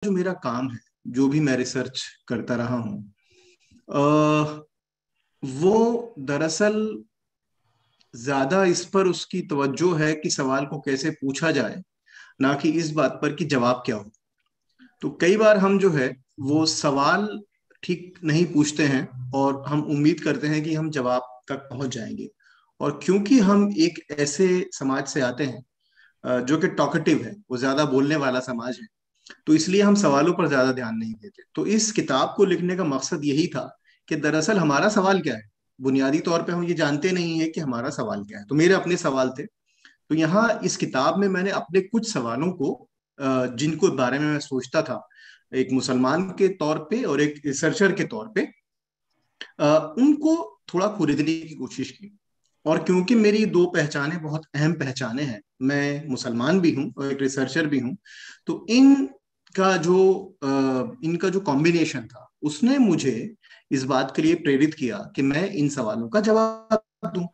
जो मेरा काम है, जो भी मैं रिसर्च करता रहा हूँ, अ, वो दरअसल ज्यादा इस पर उसकी तवज्जो है कि सवाल को कैसे पूछा जाए, ना कि इस बात पर कि जवाब क्या हो। तो कई बार हम जो है वो सवाल ठीक नहीं पूछते हैं और हम उम्मीद करते हैं कि हम जवाब तक पहुंच जाएंगे। और क्योंकि हम एक ऐसे समाज से आते हैं जो कि टॉकेटिव है, वो ज्यादा बोलने वाला समाज है, तो इसलिए हम सवालों पर ज्यादा ध्यान नहीं देते। तो इस किताब को लिखने का मकसद यही था कि दरअसल हमारा सवाल क्या है। बुनियादी तौर पे हम ये जानते नहीं है कि हमारा सवाल क्या है। तो मेरे अपने सवाल थे। तो यहाँ इस किताब में मैंने अपने कुछ सवालों को, जिनको बारे में मैं सोचता था एक मुसलमान के तौर पे और एक रिसर्चर के तौर पे, उनको थोड़ा खुरीदने की कोशिश की। और क्योंकि मेरी दो पहचानें बहुत अहम पहचानें हैं, मैं मुसलमान भी हूँ और एक रिसर्चर भी हूँ, तो इनका जो कॉम्बिनेशन था उसने मुझे इस बात के लिए प्रेरित किया कि मैं इन सवालों का जवाब दूं।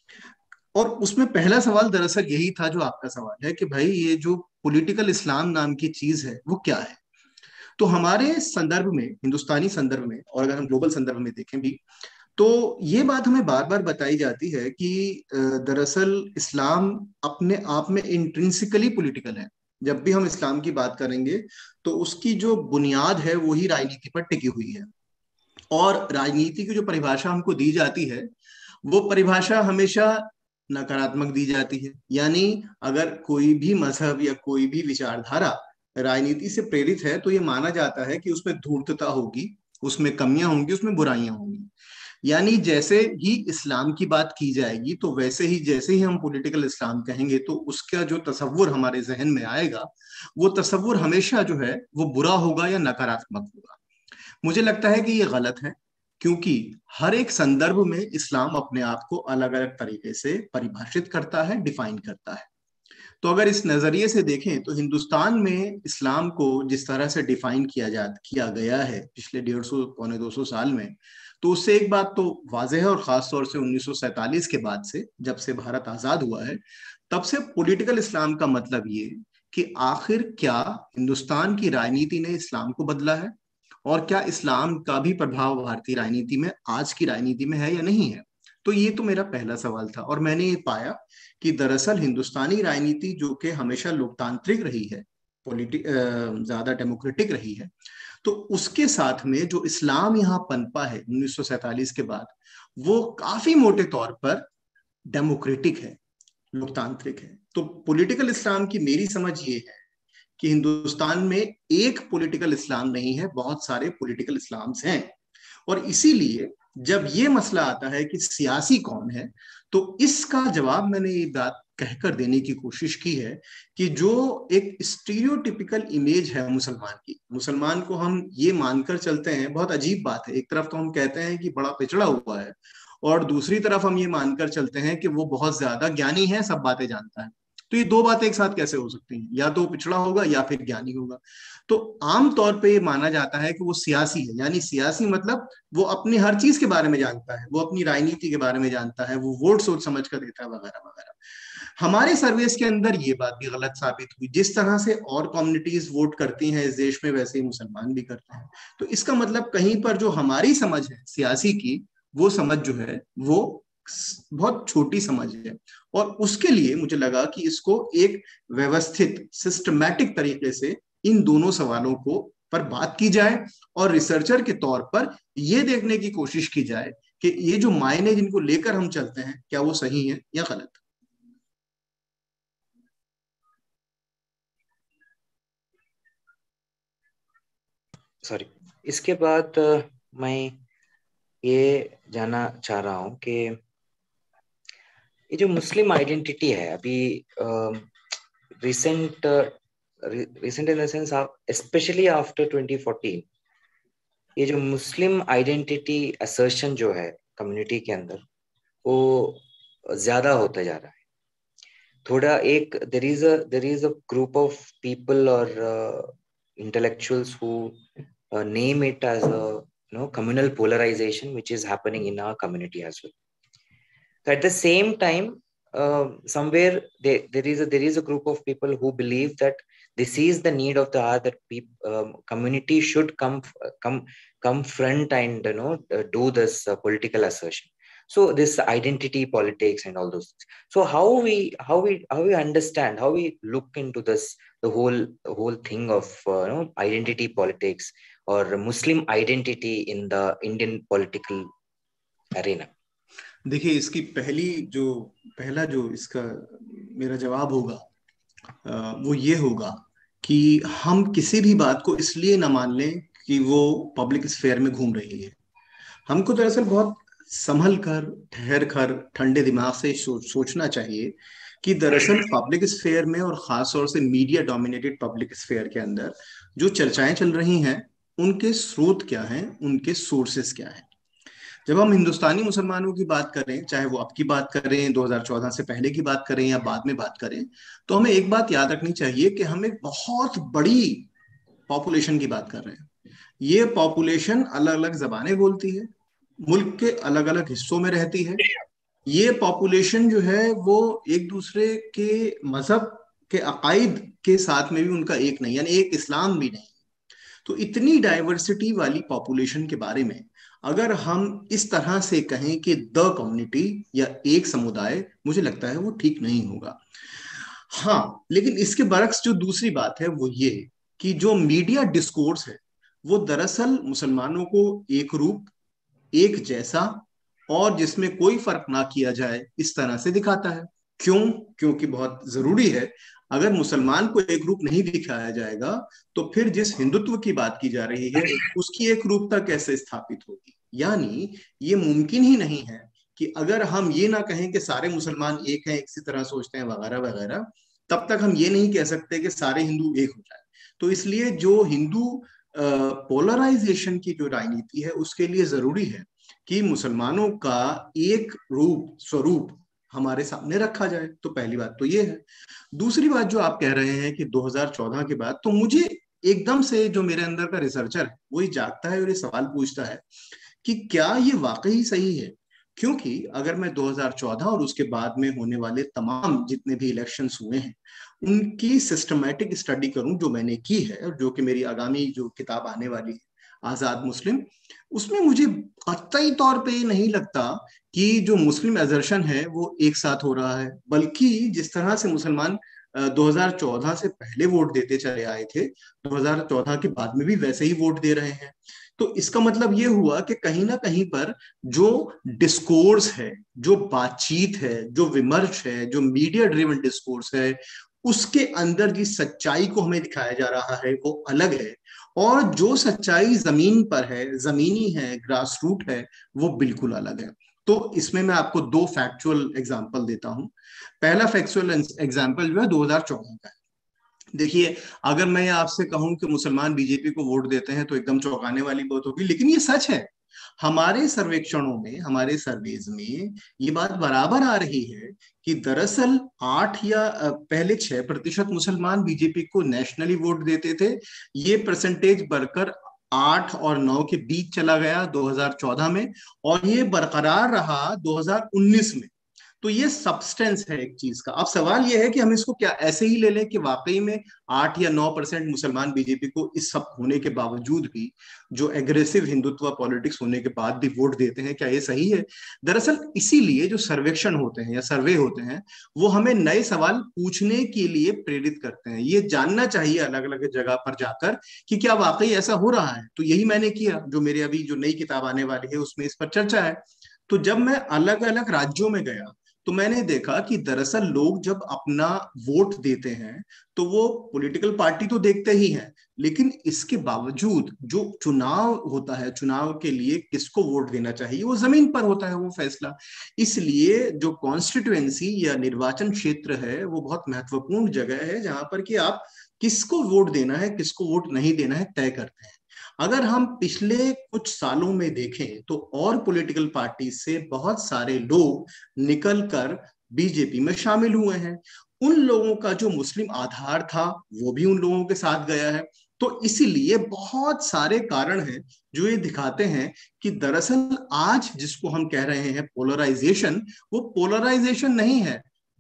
और उसमें पहला सवाल दरअसल यही था जो आपका सवाल है कि भाई ये जो पॉलिटिकल इस्लाम नाम की चीज है वो क्या है। तो हमारे संदर्भ में, हिंदुस्तानी संदर्भ में, और अगर हम ग्लोबल संदर्भ में देखें भी, तो ये बात हमें बार बार बताई जाती है कि दरअसल इस्लाम अपने आप में इंट्रिंसिकली पॉलिटिकल है। जब भी हम इस्लाम की बात करेंगे तो उसकी जो बुनियाद है वो ही राजनीति पर टिकी हुई है। और राजनीति की जो परिभाषा हमको दी जाती है, वो परिभाषा हमेशा नकारात्मक दी जाती है। यानी अगर कोई भी मजहब या कोई भी विचारधारा राजनीति से प्रेरित है तो ये माना जाता है कि उसमें धूर्तता होगी, उसमें कमियां होंगी, उसमें बुराइयां होंगी। यानी जैसे ही इस्लाम की बात की जाएगी तो वैसे ही, जैसे ही हम पॉलिटिकल इस्लाम कहेंगे तो उसका जो तसव्वुर हमारे जहन में आएगा, वो तसव्वुर हमेशा जो है वो बुरा होगा या नकारात्मक होगा। मुझे लगता है कि ये गलत है, क्योंकि हर एक संदर्भ में इस्लाम अपने आप को अलग अलग तरीके से परिभाषित करता है, डिफाइन करता है। तो अगर इस नजरिए से देखें तो हिंदुस्तान में इस्लाम को जिस तरह से डिफाइन किया गया है पिछले 150 पौने 200 साल में, तो उससे एक बात तो वाजह है, और खास तौर से 1947 के बाद से, जब से भारत आजाद हुआ है, तब से पॉलिटिकल इस्लाम का मतलब ये कि आखिर क्या हिंदुस्तान की राजनीति ने इस्लाम को बदला है, और क्या इस्लाम का भी प्रभाव भारतीय राजनीति में, आज की राजनीति में है या नहीं है। तो ये तो मेरा पहला सवाल था, और मैंने ये पाया कि दरअसल हिंदुस्तानी राजनीति जो कि हमेशा लोकतांत्रिक रही है, ज्यादा डेमोक्रेटिक रही है, तो उसके साथ में जो इस्लाम यहाँ पनपा है 1947 के बाद, वो काफी मोटे तौर पर डेमोक्रेटिक है, लोकतांत्रिक है। तो पॉलिटिकल इस्लाम की मेरी समझ ये है कि हिंदुस्तान में एक पॉलिटिकल इस्लाम नहीं है, बहुत सारे पॉलिटिकल इस्लाम्स हैं। और इसीलिए जब ये मसला आता है कि सियासी कौन है, तो इसका जवाब मैंने ये बात कहकर देने की कोशिश की है कि जो एक स्टीरियोटिपिकल इमेज है मुसलमान की, मुसलमान को हम ये मानकर चलते हैं, बहुत अजीब बात है। एक तरफ तो हम कहते हैं कि बड़ा पिछड़ा हुआ है, और दूसरी तरफ हम ये मानकर चलते हैं कि वो बहुत ज्यादा ज्ञानी है, सब बातें जानता है। तो ये दो बातें एक साथ कैसे हो सकती हैं? या तो वो पिछड़ा होगा या फिर ज्ञानी होगा। तो आमतौर पे ये माना जाता है कि वो सियासी है। यानी सियासी मतलब वो अपनी हर चीज के बारे में जानता है, वो अपनी राजनीति के बारे में जानता है, वो वोट सोच समझ कर देता है, वगैरह वगैरह। हमारे सर्वेस के अंदर ये बात भी गलत साबित हुई। जिस तरह से और कम्युनिटीज वोट करती हैं इस देश में, वैसे ही मुसलमान भी करते हैं। तो इसका मतलब कहीं पर जो हमारी समझ है सियासी की, वो समझ जो है वो बहुत छोटी समझ है। और उसके लिए मुझे लगा कि इसको एक व्यवस्थित सिस्टमैटिक तरीके से इन दोनों सवालों को पर बात की जाए, और रिसर्चर के तौर पर यह देखने की कोशिश की जाए कि ये जो मायने जिनको लेकर हम चलते हैं, क्या वो सही है या गलत। सॉरी, इसके बाद मैं ये जानना चाह रहा हूँ कि ये जो मुस्लिम आइडेंटिटी है अभी recent recent in the sense specially after 2014, ये जो मुस्लिम आइडेंटिटी असर्शन जो है कम्युनिटी के अंदर, वो ज्यादा होता जा रहा है। थोड़ा एक there is a group of people और intellectuals who name it as a communal polarization which is happening in our community as well. So at the same time, somewhere there is a group of people who believe that This is the need of the hour that community should come front and do this political assertion. So this identity politics and all those things. So how we understand, how we look into this, the whole thing of identity politics or Muslim identity in the Indian political arena. देखिए, इसकी पहला जो इसका मेरा जवाब होगा वो ये होगा कि हम किसी भी बात को इसलिए ना मान लें कि वो पब्लिक स्फेयर में घूम रही है। हमको दरअसल बहुत संभल कर, ठहर कर, ठंडे दिमाग से सोचना चाहिए कि दरअसल पब्लिक स्फेयर में और खास तौर से मीडिया डोमिनेटेड पब्लिक स्फेयर के अंदर जो चर्चाएं चल रही हैं उनके स्रोत क्या हैं, उनके सोर्सेस क्या हैं। जब हम हिंदुस्तानी मुसलमानों की बात करें, चाहे वो अब की बात करें, 2014 से पहले की बात करें या बाद में बात करें, तो हमें एक बात याद रखनी चाहिए कि हम एक बहुत बड़ी पॉपुलेशन की बात कर रहे हैं। ये पॉपुलेशन अलग अलग जबानें बोलती है, मुल्क के अलग अलग हिस्सों में रहती है। ये पॉपुलेशन जो है वो एक दूसरे के मजहब के अकायद के साथ में भी उनका एक नहीं, यानी एक इस्लाम भी नहीं। तो इतनी डाइवर्सिटी वाली पॉपुलेशन के बारे में अगर हम इस तरह से कहें कि द कम्युनिटी या एक समुदाय, मुझे लगता है वो ठीक नहीं होगा। हाँ, लेकिन इसके बरक्स जो दूसरी बात है वो ये कि जो मीडिया डिस्कोर्स है वो दरअसल मुसलमानों को एक रूप, एक जैसा और जिसमें कोई फर्क ना किया जाए इस तरह से दिखाता है। क्यों? क्योंकि बहुत जरूरी है, अगर मुसलमान को एक रूप नहीं दिखाया जाएगा तो फिर जिस हिंदुत्व की बात की जा रही है उसकी एक रूपता कैसे स्थापित होगी। यानी ये मुमकिन ही नहीं है कि अगर हम ये ना कहें कि सारे मुसलमान एक हैं, इसी तरह सोचते हैं वगैरह वगैरह, तब तक हम ये नहीं कह सकते कि सारे हिंदू एक हो जाए। तो इसलिए जो हिंदू पोलराइजेशन की जो राजनीति है उसके लिए जरूरी है कि मुसलमानों का एक रूप, स्वरूप हमारे सामने रखा जाए। तो पहली बात तो ये है। दूसरी बात जो आप कह रहे हैं कि 2014 के बाद, तो मुझे एकदम से जो मेरे अंदर का रिसर्चर है वही जागता है और ये सवाल पूछता है कि क्या ये वाकई सही है। क्योंकि अगर मैं 2014 और उसके बाद में होने वाले तमाम जितने भी इलेक्शंस हुए हैं उनकी सिस्टमैटिक स्टडी करूं, जो मैंने की है और जो कि मेरी आगामी जो किताब आने वाली है आजाद मुस्लिम, उसमें मुझे कतई तौर पे नहीं लगता कि जो मुस्लिम एजर्शन है वो एक साथ हो रहा है, बल्कि जिस तरह से मुसलमान 2014 से पहले वोट देते चले आए थे, 2014 के बाद में भी वैसे ही वोट दे रहे हैं। तो इसका मतलब ये हुआ कि कहीं ना कहीं पर जो डिस्कोर्स है, जो बातचीत है, जो विमर्श है, जो मीडिया ड्रिवन डिस्कोर्स है, उसके अंदर जिस सच्चाई को हमें दिखाया जा रहा है वो अलग है, और जो सच्चाई जमीन पर है, जमीनी है, ग्रास रूट है, वो बिल्कुल अलग है। तो इसमें मैं आपको दो फैक्चुअल एग्जांपल देता हूं। पहला फैक्चुअल एग्जांपल जो है 2014 का है। देखिए, अगर मैं आपसे कहूं कि मुसलमान बीजेपी को वोट देते हैं तो एकदम चौंकाने वाली बात होगी, लेकिन ये सच है। हमारे सर्वेक्षणों में, हमारे सर्वेज में ये बात बराबर आ रही है कि दरअसल 8 या पहले 6% मुसलमान बीजेपी को नेशनली वोट देते थे। ये परसेंटेज बढ़कर 8 और 9 के बीच चला गया 2014 में, और ये बरकरार रहा 2019 में। तो ये सब्सटेंस है एक चीज का। अब सवाल ये है कि हम इसको क्या ऐसे ही ले लें कि वाकई में 8 या 9% मुसलमान बीजेपी को इस सब होने के बावजूद भी, जो एग्रेसिव हिंदुत्व पॉलिटिक्स होने के बाद भी वोट देते हैं, क्या ये सही है? दरअसल इसीलिए जो सर्वेक्षण होते हैं या सर्वे होते हैं वो हमें नए सवाल पूछने के लिए प्रेरित करते हैं। ये जानना चाहिए अलग अलग जगह पर जाकर कि क्या वाकई ऐसा हो रहा है। तो यही मैंने किया, जो मेरे अभी जो नई किताब आने वाली है उसमें इस पर चर्चा है। तो जब मैं अलग अलग राज्यों में गया तो मैंने देखा कि दरअसल लोग जब अपना वोट देते हैं तो वो पॉलिटिकल पार्टी तो देखते ही हैं, लेकिन इसके बावजूद जो चुनाव होता है, चुनाव के लिए किसको वोट देना चाहिए वो जमीन पर होता है वो फैसला। इसलिए जो कॉन्स्टिट्यूएंसी या निर्वाचन क्षेत्र है वो बहुत महत्वपूर्ण जगह है जहां पर कि आप किसको वोट देना है, किसको वोट नहीं देना है तय करते हैं। अगर हम पिछले कुछ सालों में देखें तो और पॉलिटिकल पार्टी से बहुत सारे लोग निकलकर बीजेपी में शामिल हुए हैं। उन लोगों का जो मुस्लिम आधार था वो भी उन लोगों के साथ गया है। तो इसीलिए बहुत सारे कारण हैं जो ये दिखाते हैं कि दरअसल आज जिसको हम कह रहे हैं पोलराइजेशन, वो पोलराइजेशन नहीं है,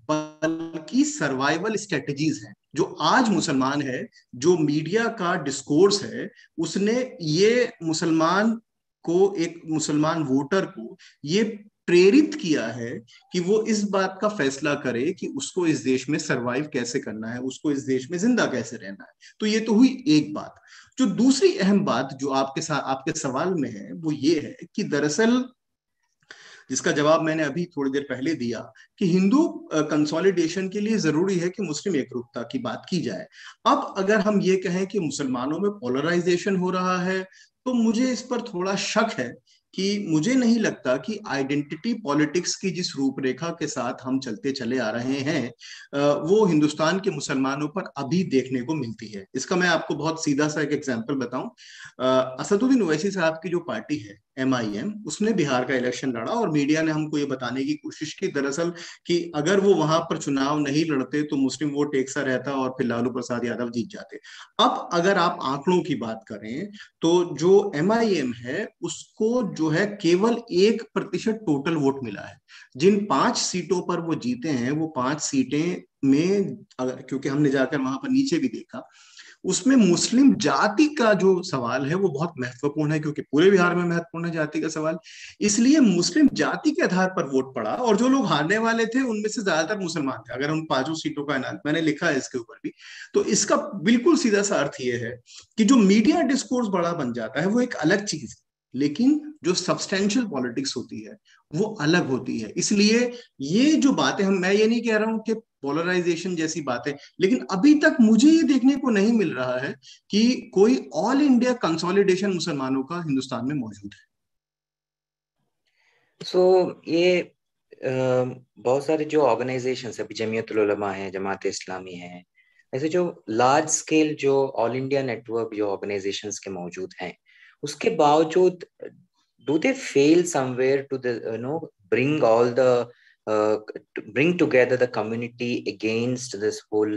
बल्कि सर्वाइवल स्ट्रेटजीज हैं। जो आज मुसलमान है, जो मीडिया का डिस्कोर्स है, उसने ये मुसलमान को, एक मुसलमान वोटर को ये प्रेरित किया है कि वो इस बात का फैसला करे कि उसको इस देश में सरवाइव कैसे करना है, उसको इस देश में जिंदा कैसे रहना है। तो ये तो हुई एक बात। जो दूसरी अहम बात जो आपके साथ आपके सवाल में है वो ये है कि दरअसल, जिसका जवाब मैंने अभी थोड़ी देर पहले दिया, कि हिंदू कंसोलिडेशन के लिए जरूरी है कि मुस्लिम एकरूपता की बात की जाए। अब अगर हम ये कहें कि मुसलमानों में पोलराइजेशन हो रहा है, तो मुझे इस पर थोड़ा शक है कि मुझे नहीं लगता कि आइडेंटिटी पॉलिटिक्स की जिस रूपरेखा के साथ हम चलते चले आ रहे हैं वो हिंदुस्तान के मुसलमानों पर अभी देखने को मिलती है। इसका मैं आपको बहुत सीधा सा एक एग्जांपल बताऊं। असदुद्दीन ओवैसी साहब की जो पार्टी है MIM, उसने बिहार का इलेक्शन लड़ा और मीडिया ने हमको ये बताने की कोशिश की दरअसल कि अगर वो वहां पर चुनाव नहीं लड़ते तो मुस्लिम वोट एक सा रहता और फिर लालू प्रसाद यादव जीत जाते। अब अगर आप आंकड़ों की बात करें तो जो MIM है उसको जो है केवल 1% टोटल वोट मिला है। जिन 5 सीटों पर वो जीते हैं, वो 5 सीटें में क्योंकि हमने जाकर वहां पर नीचे भी देखा, उसमें मुस्लिम जाति का जो सवाल है वो बहुत महत्वपूर्ण है, क्योंकि पूरे बिहार में महत्वपूर्ण है जाति का सवाल। इसलिए मुस्लिम जाति के आधार पर वोट पड़ा और जो लोग हारने वाले थे उनमें से ज्यादातर मुसलमान थे। अगर उन 5 सीटों का एनालिसिस मैंने लिखा है इसके ऊपर भी, तो इसका बिल्कुल सीधा सा अर्थ ये है कि जो मीडिया डिस्कोर्स बड़ा बन जाता है वो एक अलग चीज है, लेकिन जो सब्सटेंशियल पॉलिटिक्स होती है वो अलग होती है। इसलिए ये जो बातें, मैं ये नहीं कह रहा हूं कि पोलराइजेशन जैसी बातें, लेकिन अभी तक मुझे ये देखने को नहीं मिल रहा है कि कोई ऑल इंडिया कंसोलिडेशन मुसलमानों का हिंदुस्तान में मौजूद है। ये बहुत सारे जो ऑर्गेनाइजेशन है, अभी जमीयतुल उलमा है, जमात इस्लामी है, ऐसे जो लार्ज स्केल जो ऑल इंडिया नेटवर्क जो ऑर्गेनाइजेशंस के मौजूद हैं, उसके बावजूद do they fail somewhere to the bring all the bring together the community against this whole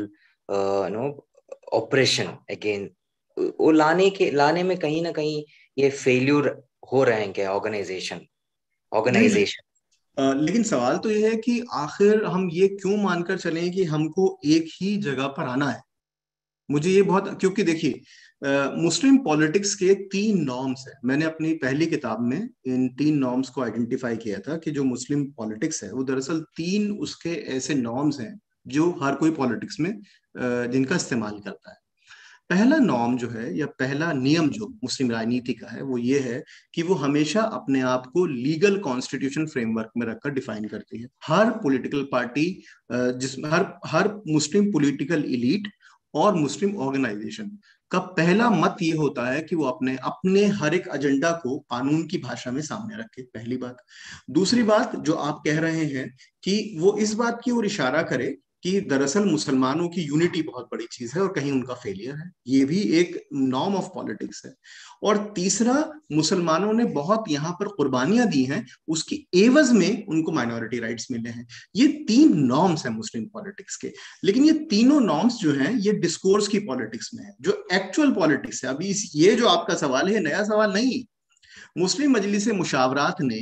oppression again? वो लाने में कहीं ना कहीं ये फेल्यूर हो रहे हैं क्या नहीं नहीं, ऑर्गेनाइजेशन? लेकिन सवाल तो ये है कि आखिर हम ये क्यों मानकर चलें कि हमको एक ही जगह पर आना है। मुझे ये बहुत, क्योंकि देखिए मुस्लिम पॉलिटिक्स के 3 नॉर्म्स हैं। मैंने अपनी पहली किताब में इन 3 नॉर्म्स को आइडेंटिफाई किया था कि जो मुस्लिम पॉलिटिक्स है वो दरअसल 3 उसके ऐसे नॉर्म्स हैं जो हर कोई पॉलिटिक्स में जिनका इस्तेमाल करता है। पहला नॉर्म जो है या पहला नियम जो मुस्लिम राजनीति का है वो ये है कि वो हमेशा अपने आप को लीगल कॉन्स्टिट्यूशन फ्रेमवर्क में रखकर डिफाइन करती है। हर पॉलिटिकल पार्टी, जिसमें हर हर मुस्लिम पॉलिटिकल इलीट और मुस्लिम ऑर्गेनाइजेशन का पहला मत ये होता है कि वो अपने अपने हर एक एजेंडा को कानून की भाषा में सामने रखे, पहली बात। दूसरी बात जो आप कह रहे हैं कि वो इस बात की ओर इशारा करे कि दरअसल मुसलमानों की यूनिटी बहुत बड़ी चीज है और कहीं उनका फेलियर है, ये भी एक नॉर्म ऑफ पॉलिटिक्स है। और तीसरा, मुसलमानों ने बहुत यहाँ पर कुर्बानियां दी हैं, उसकी एवज में उनको माइनॉरिटी राइट्स मिले हैं। ये 3 नॉर्म्स हैं मुस्लिम पॉलिटिक्स के। लेकिन ये तीनों नॉर्म्स जो हैं ये डिस्कोर्स की पॉलिटिक्स में है, जो एक्चुअल पॉलिटिक्स है। अभी ये जो आपका सवाल है नया सवाल नहीं। मुस्लिम मजलिस मुशावरात ने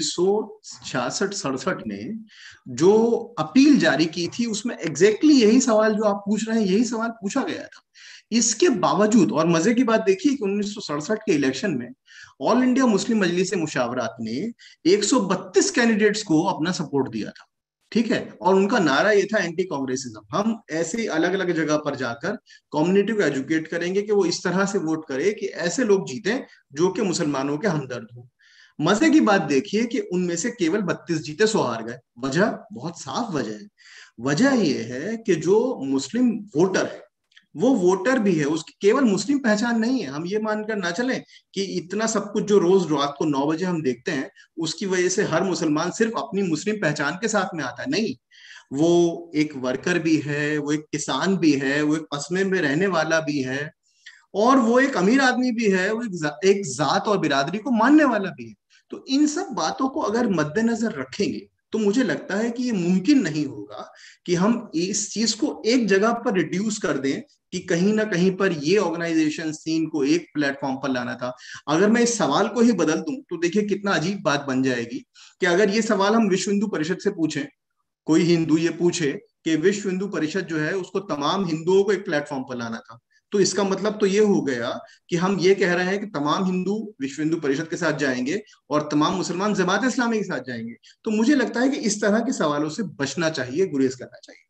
1966-67 में जो अपील जारी की थी उसमें एग्जैक्टली यही सवाल जो आप पूछ रहे हैं, यही सवाल पूछा गया था। इसके बावजूद, और मजे की बात देखिए कि 1967 के इलेक्शन में ऑल इंडिया मुस्लिम मजलिस मुशावरात ने 132 कैंडिडेट्स को अपना सपोर्ट दिया था, ठीक है। और उनका नारा ये था एंटी कांग्रेसिज्म। हम ऐसे अलग अलग जगह पर जाकर कम्युनिटी को एजुकेट करेंगे कि वो इस तरह से वोट करे कि ऐसे लोग जीते जो कि मुसलमानों के हमदर्द हो। मजे की बात देखिए कि उनमें से केवल 32 जीते, 100 हार गए। वजह बहुत साफ वजह है। वजह यह है कि जो मुस्लिम वोटर है वो वोटर भी है, उसकी केवल मुस्लिम पहचान नहीं है। हम ये मानकर ना चलें कि इतना सब कुछ जो रोज रात को 9 बजे हम देखते हैं उसकी वजह से हर मुसलमान सिर्फ अपनी मुस्लिम पहचान के साथ में आता है। नहीं, वो एक वर्कर भी है, वो एक किसान भी है, वो एक कस्बे में रहने वाला भी है, और वो एक अमीर आदमी भी है, वो एक जात और बिरादरी को मानने वाला भी है। तो इन सब बातों को अगर मद्देनजर रखेंगे तो मुझे लगता है कि ये मुमकिन नहीं होगा कि हम इस चीज को एक जगह पर रिड्यूस कर दें कि कहीं ना कहीं पर ये ऑर्गेनाइजेशन सीन को एक प्लेटफॉर्म पर लाना था। अगर मैं इस सवाल को ही बदल दूं तो देखिए कितना अजीब बात बन जाएगी कि अगर ये सवाल हम विश्व हिंदू परिषद से पूछें, कोई हिंदू ये पूछे कि विश्व हिंदू परिषद जो है उसको तमाम हिंदुओं को एक प्लेटफॉर्म पर लाना था, तो इसका मतलब तो ये हो गया कि हम ये कह रहे हैं कि तमाम हिंदू विश्व हिंदू परिषद के साथ जाएंगे और तमाम मुसलमान जमात इस्लामी के साथ जाएंगे। तो मुझे लगता है कि इस तरह के सवालों से बचना चाहिए, गुरेज करना चाहिए।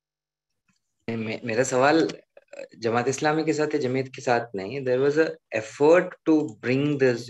मेरा सवाल जमात इस्लामी के साथ या जमीयत के साथ नहीं, there was a effort to bring this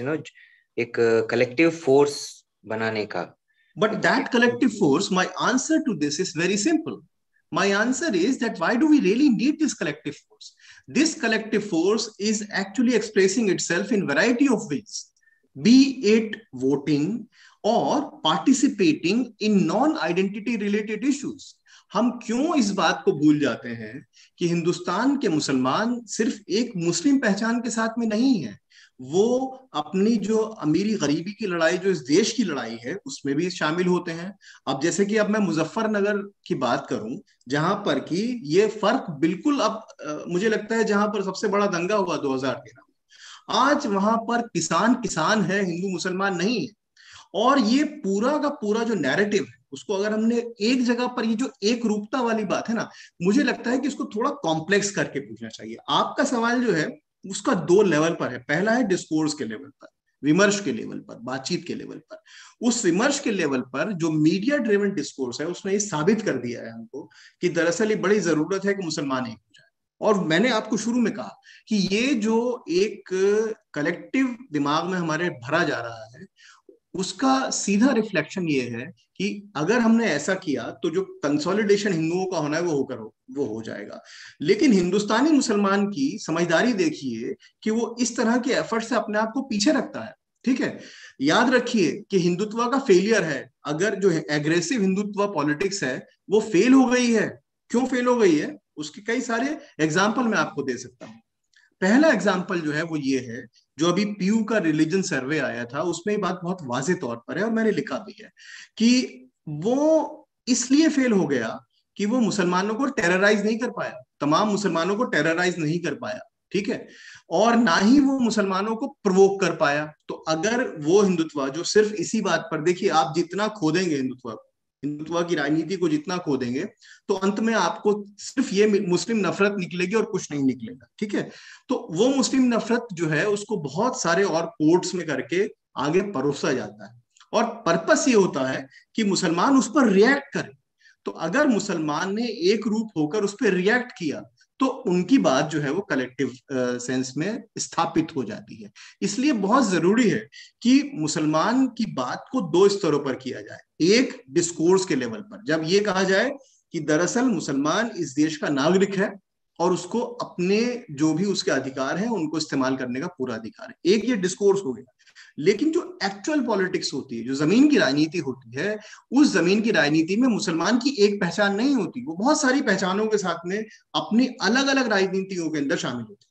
एक कलेक्टिव फोर्स बनाने का। But that collective force, my answer to this is very simple. My answer is that why do we really need this collective force? This collective force is actually expressing itself in variety of ways, be it voting or participating in non-identity related issues. हम क्यों इस बात को भूल जाते हैं कि हिंदुस्तान के मुसलमान सिर्फ एक मुस्लिम पहचान के साथ में नहीं है, वो अपनी जो अमीरी गरीबी की लड़ाई, जो इस देश की लड़ाई है, उसमें भी शामिल होते हैं। अब जैसे कि अब मैं मुजफ्फरनगर की बात करूं, जहां पर कि ये फर्क बिल्कुल अब मुझे लगता है जहां पर सबसे बड़ा दंगा हुआ 2013 में, आज वहां पर किसान किसान है, हिंदू मुसलमान नहीं है। और ये पूरा का पूरा जो नैरेटिव है उसको अगर हमने एक जगह पर, ये जो एक रूपता वाली बात है ना, मुझे लगता है कि इसको थोड़ा कॉम्प्लेक्स करके पूछना चाहिए। आपका सवाल जो है उसका दो लेवल पर है। पहला है डिस्कोर्स के लेवल पर, विमर्श के लेवल पर, बातचीत के लेवल पर। उस विमर्श के लेवल पर जो मीडिया ड्रिवन डिस्कोर्स है उसने ये साबित कर दिया है हमको कि दरअसल ये बड़ी जरूरत है कि मुसलमान एक हो जाए। और मैंने आपको शुरू में कहा कि ये जो एक कलेक्टिव दिमाग में हमारे भरा जा रहा है उसका सीधा रिफ्लेक्शन ये है कि अगर हमने ऐसा किया तो जो कंसोलिडेशन हिंदुओं का होना है वो हो जाएगा। लेकिन हिंदुस्तानी मुसलमान की समझदारी देखिए कि वो इस तरह के एफर्ट से अपने आप को पीछे रखता है। ठीक है, याद रखिए कि हिंदुत्व का फेलियर है, अगर जो एग्रेसिव हिंदुत्व पॉलिटिक्स है वो फेल हो गई है। क्यों फेल हो गई है, उसके कई सारे एग्जाम्पल मैं आपको दे सकता हूँ। पहला एग्जाम्पल जो है वो ये है, जो अभी पीयू का रिलीजन सर्वे आया था उसमें ये बात बहुत वाजे तौर पर है और मैंने लिखा भी है कि वो इसलिए फेल हो गया कि वो मुसलमानों को टेरराइज नहीं कर पाया, तमाम मुसलमानों को टेरराइज नहीं कर पाया। ठीक है, और ना ही वो मुसलमानों को प्रवोक कर पाया। तो अगर वो हिंदुत्व जो सिर्फ इसी बात पर, देखिए आप जितना खोदेंगे हिंदुत्व की राजनीति को जितना खोदेंगे तो अंत में आपको सिर्फ ये मुस्लिम नफरत निकलेगी और कुछ नहीं निकलेगा। ठीक है, तो वो मुस्लिम नफरत जो है उसको बहुत सारे और कोर्ट्स में करके आगे परोसा जाता है और पर्पस ये होता है कि मुसलमान उस पर रिएक्ट करे। तो अगर मुसलमान ने एक रूप होकर उस पर रिएक्ट किया तो उनकी बात जो है वो कलेक्टिव सेंस में स्थापित हो जाती है। इसलिए बहुत जरूरी है कि मुसलमान की बात को दो स्तरों पर किया जाए। एक डिस्कोर्स के लेवल पर, जब ये कहा जाए कि दरअसल मुसलमान इस देश का नागरिक है और उसको अपने जो भी उसके अधिकार हैं उनको इस्तेमाल करने का पूरा अधिकार है, एक ये डिस्कोर्स हो गया। लेकिन जो एक्चुअल पॉलिटिक्स होती है, जो जमीन की राजनीति होती है, उस जमीन की राजनीति में मुसलमान की एक पहचान नहीं होती, वो बहुत सारी पहचानों के साथ में अपनी अलग अलग राजनीतियों के अंदर शामिल होती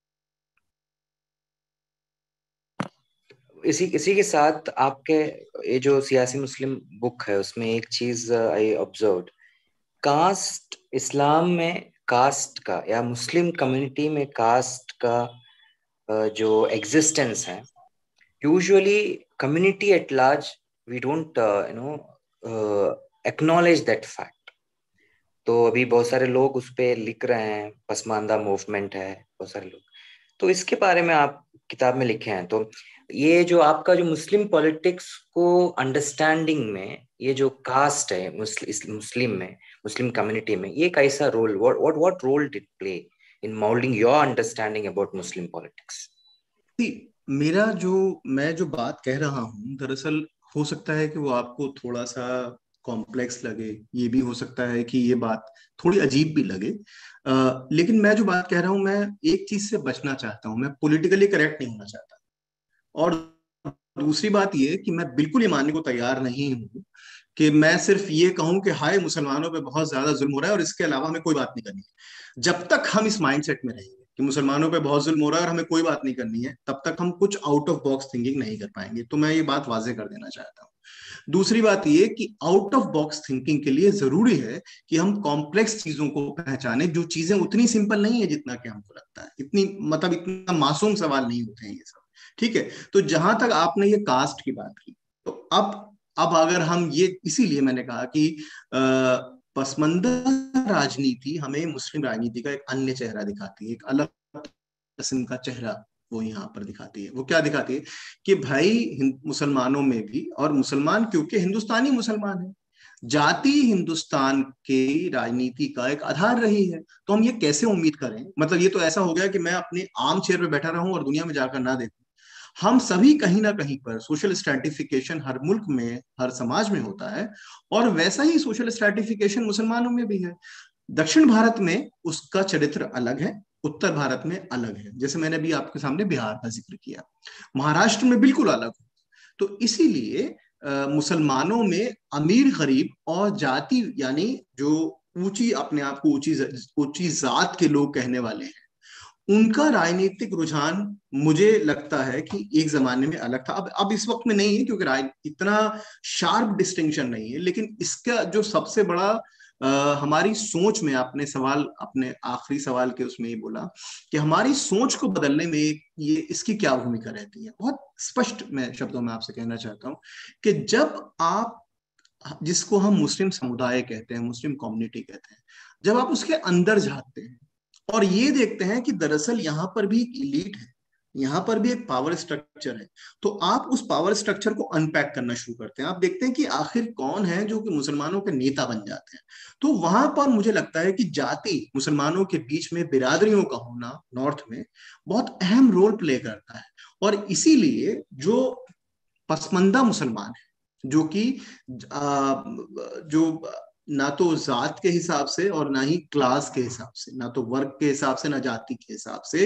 है। इसी के साथ आपके ये जो सियासी मुस्लिम बुक है उसमें एक चीज आई ऑब्जर्व, कास्ट इस्लाम में कास्ट का या मुस्लिम कम्युनिटी में कास्ट का जो एग्जिस्टेंस है, usually community at large we don't acknowledge that fact. तो अभी बहुत सारे लोग उस पे लिख रहे हैं, पसमानदा मूवमेंट है, बहुत सारे लोग तो इसके बारे में आप किताब में लिखे हैं। तो ये जो आपका जो मुस्लिम पॉलिटिक्स को अंडरस्टैंडिंग में ये जो कास्ट है मुस्लिम में, मुस्लिम कम्युनिटी में, ये कैसा role, what role did play in moulding your understanding about Muslim politics? मैं जो बात कह रहा हूँ दरअसल हो सकता है कि वो आपको थोड़ा सा कॉम्प्लेक्स लगे, ये भी हो सकता है कि ये बात थोड़ी अजीब भी लगे, लेकिन मैं जो बात कह रहा हूँ, मैं एक चीज से बचना चाहता हूँ, मैं पॉलिटिकली करेक्ट नहीं होना चाहता। और दूसरी बात ये कि मैं बिल्कुल ये मानने को तैयार नहीं हूं कि मैं सिर्फ ये कहूं कि हाय मुसलमानों पे बहुत ज्यादा जुल्म हो रहा है और इसके अलावा हमें कोई बात नहीं करनी है। जब तक हम इस माइंडसेट में रहेंगे कि मुसलमानों पे बहुत जुल्म हो रहा है और हमें कोई बात नहीं करनी है, तब तक हम कुछ आउट ऑफ बॉक्स थिंकिंग नहीं कर पाएंगे। तो मैं ये बात वाजे कर देना चाहता हूँ। दूसरी बात ये कि आउट ऑफ बॉक्स थिंकिंग के लिए जरूरी है कि हम कॉम्प्लेक्स चीजों को पहचाने, जो चीजें उतनी सिंपल नहीं है जितना कि हमको लगता है, इतनी मतलब इतना मासूम सवाल नहीं होते हैं ये सब। ठीक है, तो जहां तक आपने ये कास्ट की बात की, तो अब अब अगर हम ये, इसीलिए मैंने कहा कि पसमंदा राजनीति हमें मुस्लिम राजनीति का एक अन्य चेहरा दिखाती है, एक अलग किस्म का चेहरा वो यहाँ पर दिखाती है। वो क्या दिखाती है कि भाई मुसलमानों में भी, और मुसलमान क्योंकि हिंदुस्तानी मुसलमान है, जाति हिंदुस्तान की राजनीति का एक आधार रही है। तो हम ये कैसे उम्मीद करें, मतलब ये तो ऐसा हो गया कि मैं अपने आर्म चेयर पे बैठा रहूं और दुनिया में जाकर ना देखूं। हम सभी कहीं ना कहीं पर सोशल स्ट्रैटिफिकेशन हर मुल्क में, हर समाज में होता है, और वैसा ही सोशल स्ट्रैटिफिकेशन मुसलमानों में भी है। दक्षिण भारत में उसका चरित्र अलग है, उत्तर भारत में अलग है। जैसे मैंने अभी आपके सामने बिहार का जिक्र किया, महाराष्ट्र में बिल्कुल अलग है। तो इसीलिए मुसलमानों में अमीर गरीब और जाति, यानी जो ऊंची, अपने आप को ऊंची ऊंची जात के लोग कहने वाले हैं, उनका राजनीतिक रुझान मुझे लगता है कि एक जमाने में अलग था। अब इस वक्त में नहीं है, क्योंकि इतना शार्प डिस्टिंक्शन नहीं है। लेकिन इसका जो सबसे बड़ा हमारी सोच में, आपने सवाल, अपने आखिरी सवाल के उसमें ही बोला कि हमारी सोच को बदलने में ये इसकी क्या भूमिका रहती है। बहुत स्पष्ट मैं शब्दों में आपसे कहना चाहता हूं कि जब आप, जिसको हम मुस्लिम समुदाय कहते हैं, मुस्लिम कम्युनिटी कहते हैं, जब आप उसके अंदर झांकते हैं और ये देखते हैं कि दरअसल यहाँ पर भी एक इलीट है, यहाँ पर भी एक पावर स्ट्रक्चर है, तो आप उस पावर स्ट्रक्चर को अनपैक करना शुरू करते हैं। आप देखते हैं कि आखिर कौन है जो कि मुसलमानों के नेता बन जाते हैं। तो वहां पर मुझे लगता है कि जाति, मुसलमानों के बीच में बिरादरियों का होना नॉर्थ में बहुत अहम रोल प्ले करता है। और इसीलिए जो पसमंदा मुसलमान है, जो कि जो ना तो जात के हिसाब से और ना ही क्लास के हिसाब से, ना तो वर्ग के हिसाब से, ना जाति के हिसाब से,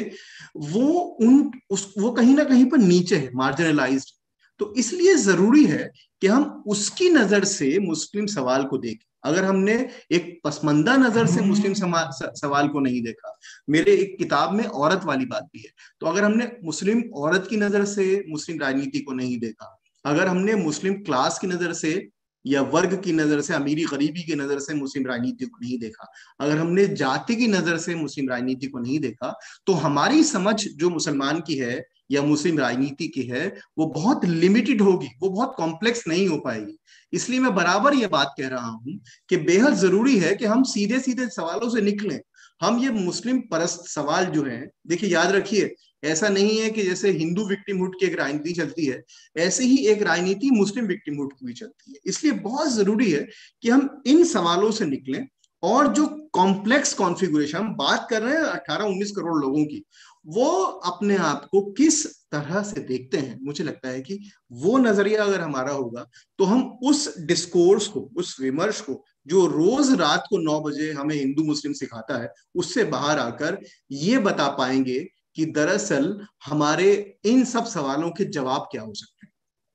वो कहीं ना कहीं पर नीचे है, मार्जिनलाइज्ड। तो इसलिए जरूरी है कि हम उसकी नजर से मुस्लिम सवाल को देखें। अगर हमने एक पसमंदा नजर से मुस्लिम सवाल को नहीं देखा, मेरे एक किताब में औरत वाली बात भी है, तो अगर हमने मुस्लिम औरत की नजर से मुस्लिम राजनीति को नहीं देखा, अगर हमने मुस्लिम क्लास की नजर से या वर्ग की नजर से, अमीरी गरीबी की नजर से मुस्लिम राजनीति को नहीं देखा, अगर हमने जाति की नजर से मुस्लिम राजनीति को नहीं देखा, तो हमारी समझ जो मुसलमान की है या मुस्लिम राजनीति की है, वो बहुत लिमिटेड होगी, वो बहुत कॉम्प्लेक्स नहीं हो पाएगी। इसलिए मैं बराबर ये बात कह रहा हूं कि बेहद जरूरी है कि हम सीधे सीधे सवालों से निकलें। हम ये मुस्लिम परस्त सवाल जो है, देखिए याद रखिए, ऐसा नहीं है कि जैसे हिंदू विक्टिमहुड की एक राजनीति चलती है, ऐसे ही एक राजनीति मुस्लिम विक्टिमहुड की भी चलती है। इसलिए बहुत जरूरी है कि हम इन सवालों से निकलें, और जो कॉम्प्लेक्स कॉन्फ़िगरेशन हम बात कर रहे हैं 18-19 करोड़ लोगों की, वो अपने आप को किस तरह से देखते हैं, मुझे लगता है कि वो नजरिया अगर हमारा होगा, तो हम उस डिस्कोर्स को, उस विमर्श को, जो रोज रात को 9 बजे हमें हिंदू मुस्लिम सिखाता है, उससे बाहर आकर ये बता पाएंगे कि दरअसल हमारे इन सब सवालों के जवाब क्या हो सकते हैं।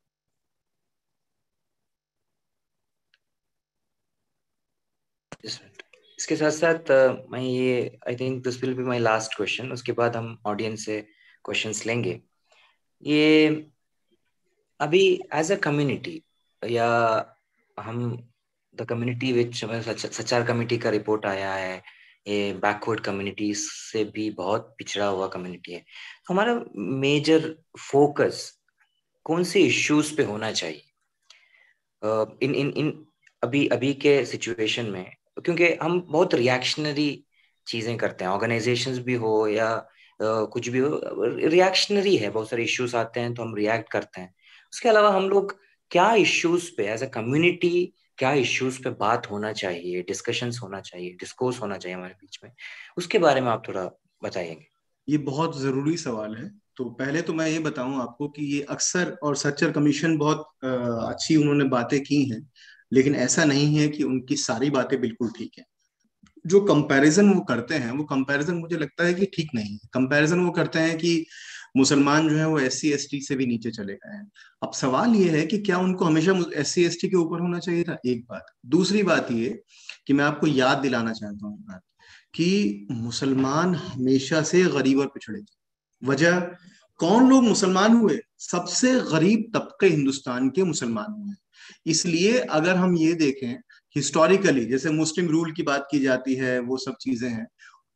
इसके साथ साथ मैं ये, I think this will be my last question, उसके बाद हम ऑडियंस से क्वेश्चंस लेंगे। ये अभी एज अ कम्युनिटी, या हम the community which, Sachar committee का रिपोर्ट आया है, ये बैकवर्ड कम्युनिटी से भी बहुत पिछड़ा हुआ कम्युनिटी है। हमारा मेजर फोकस कौन से इश्यूज पे होना चाहिए इन इन इन अभी अभी के सिचुएशन में? क्योंकि हम बहुत रिएक्शनरी चीजें करते हैं, ऑर्गेनाइजेशंस भी हो या कुछ भी हो, रिएक्शनरी है। बहुत सारे इश्यूज आते हैं तो हम रिएक्ट करते हैं। उसके अलावा हम लोग क्या इश्यूज पे एज अ कम्युनिटी, क्या इश्यूज पे बात होना चाहिए, डिस्कशंस होना चाहिए, डिस्कोर्स होना चाहिए हमारे बीच में, उसके बारे में आप थोड़ा बताइएंगे। ये बहुत जरूरी सवाल है। तो पहले तो मैं ये बताऊं आपको कि ये अक्सर, और सच्चर कमीशन बहुत अच्छी उन्होंने बातें की हैं, लेकिन ऐसा नहीं है कि उनकी सारी बातें बिल्कुल ठीक है। जो कंपैरिजन वो करते हैं, वो कंपैरिजन मुझे लगता है कि ठीक नहीं है। कंपैरिजन वो करते हैं कि मुसलमान जो है वो SC ST से भी नीचे चले गए हैं। अब सवाल ये है कि क्या उनको हमेशा SC ST के ऊपर होना चाहिए था, एक बात। दूसरी बात ये कि मैं आपको याद दिलाना चाहता हूँ बात, कि मुसलमान हमेशा से गरीब और पिछड़े थे। वजह, कौन लोग मुसलमान हुए? सबसे गरीब तबके हिंदुस्तान के मुसलमान हुए। इसलिए अगर हम ये देखें हिस्टोरिकली, जैसे मुस्लिम रूल की बात की जाती है, वो सब चीजें हैं,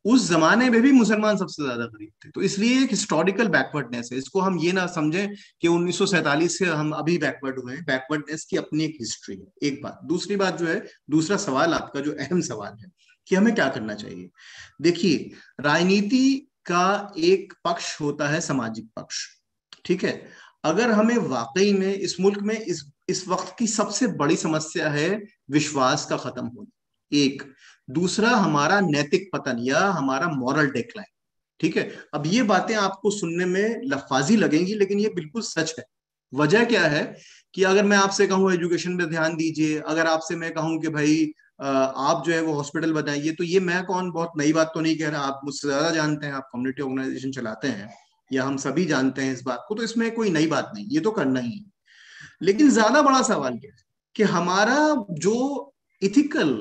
उस जमाने में भी मुसलमान सबसे ज्यादा गरीब थे। तो इसलिए एक हिस्टोरिकल बैकवर्डनेस है, इसको हम ये ना समझें कि 1947 से हम अभी बैकवर्ड हुए हैं। बैकवर्डनेस की अपनी एक हिस्ट्री है, एक बात। दूसरी बात जो है, दूसरा सवाल आपका जो अहम सवाल है कि हमें क्या करना चाहिए। देखिए, राजनीति का एक पक्ष होता है सामाजिक पक्ष, ठीक है। अगर हमें वाकई में इस मुल्क में इस वक्त की सबसे बड़ी समस्या है विश्वास का खत्म होना, एक। दूसरा, हमारा नैतिक पतन या हमारा मॉरल डिक्लाइन, ठीक है। अब ये बातें आपको सुनने में लफाजी लगेंगी, लेकिन ये बिल्कुल सच है। वजह क्या है कि अगर मैं आपसे कहूँ एजुकेशन पे ध्यान दीजिए, अगर आपसे मैं कहूँ कि भाई आप जो है वो हॉस्पिटल बताइए, तो ये मैं कौन बहुत नई बात तो नहीं कह रहा, आप मुझसे ज्यादा जानते हैं, आप कम्युनिटी ऑर्गेनाइजेशन चलाते हैं, या हम सभी जानते हैं इस बात को, तो इसमें कोई नई बात नहीं, ये तो करना ही है। लेकिन ज्यादा बड़ा सवाल क्या है कि हमारा जो इथिकल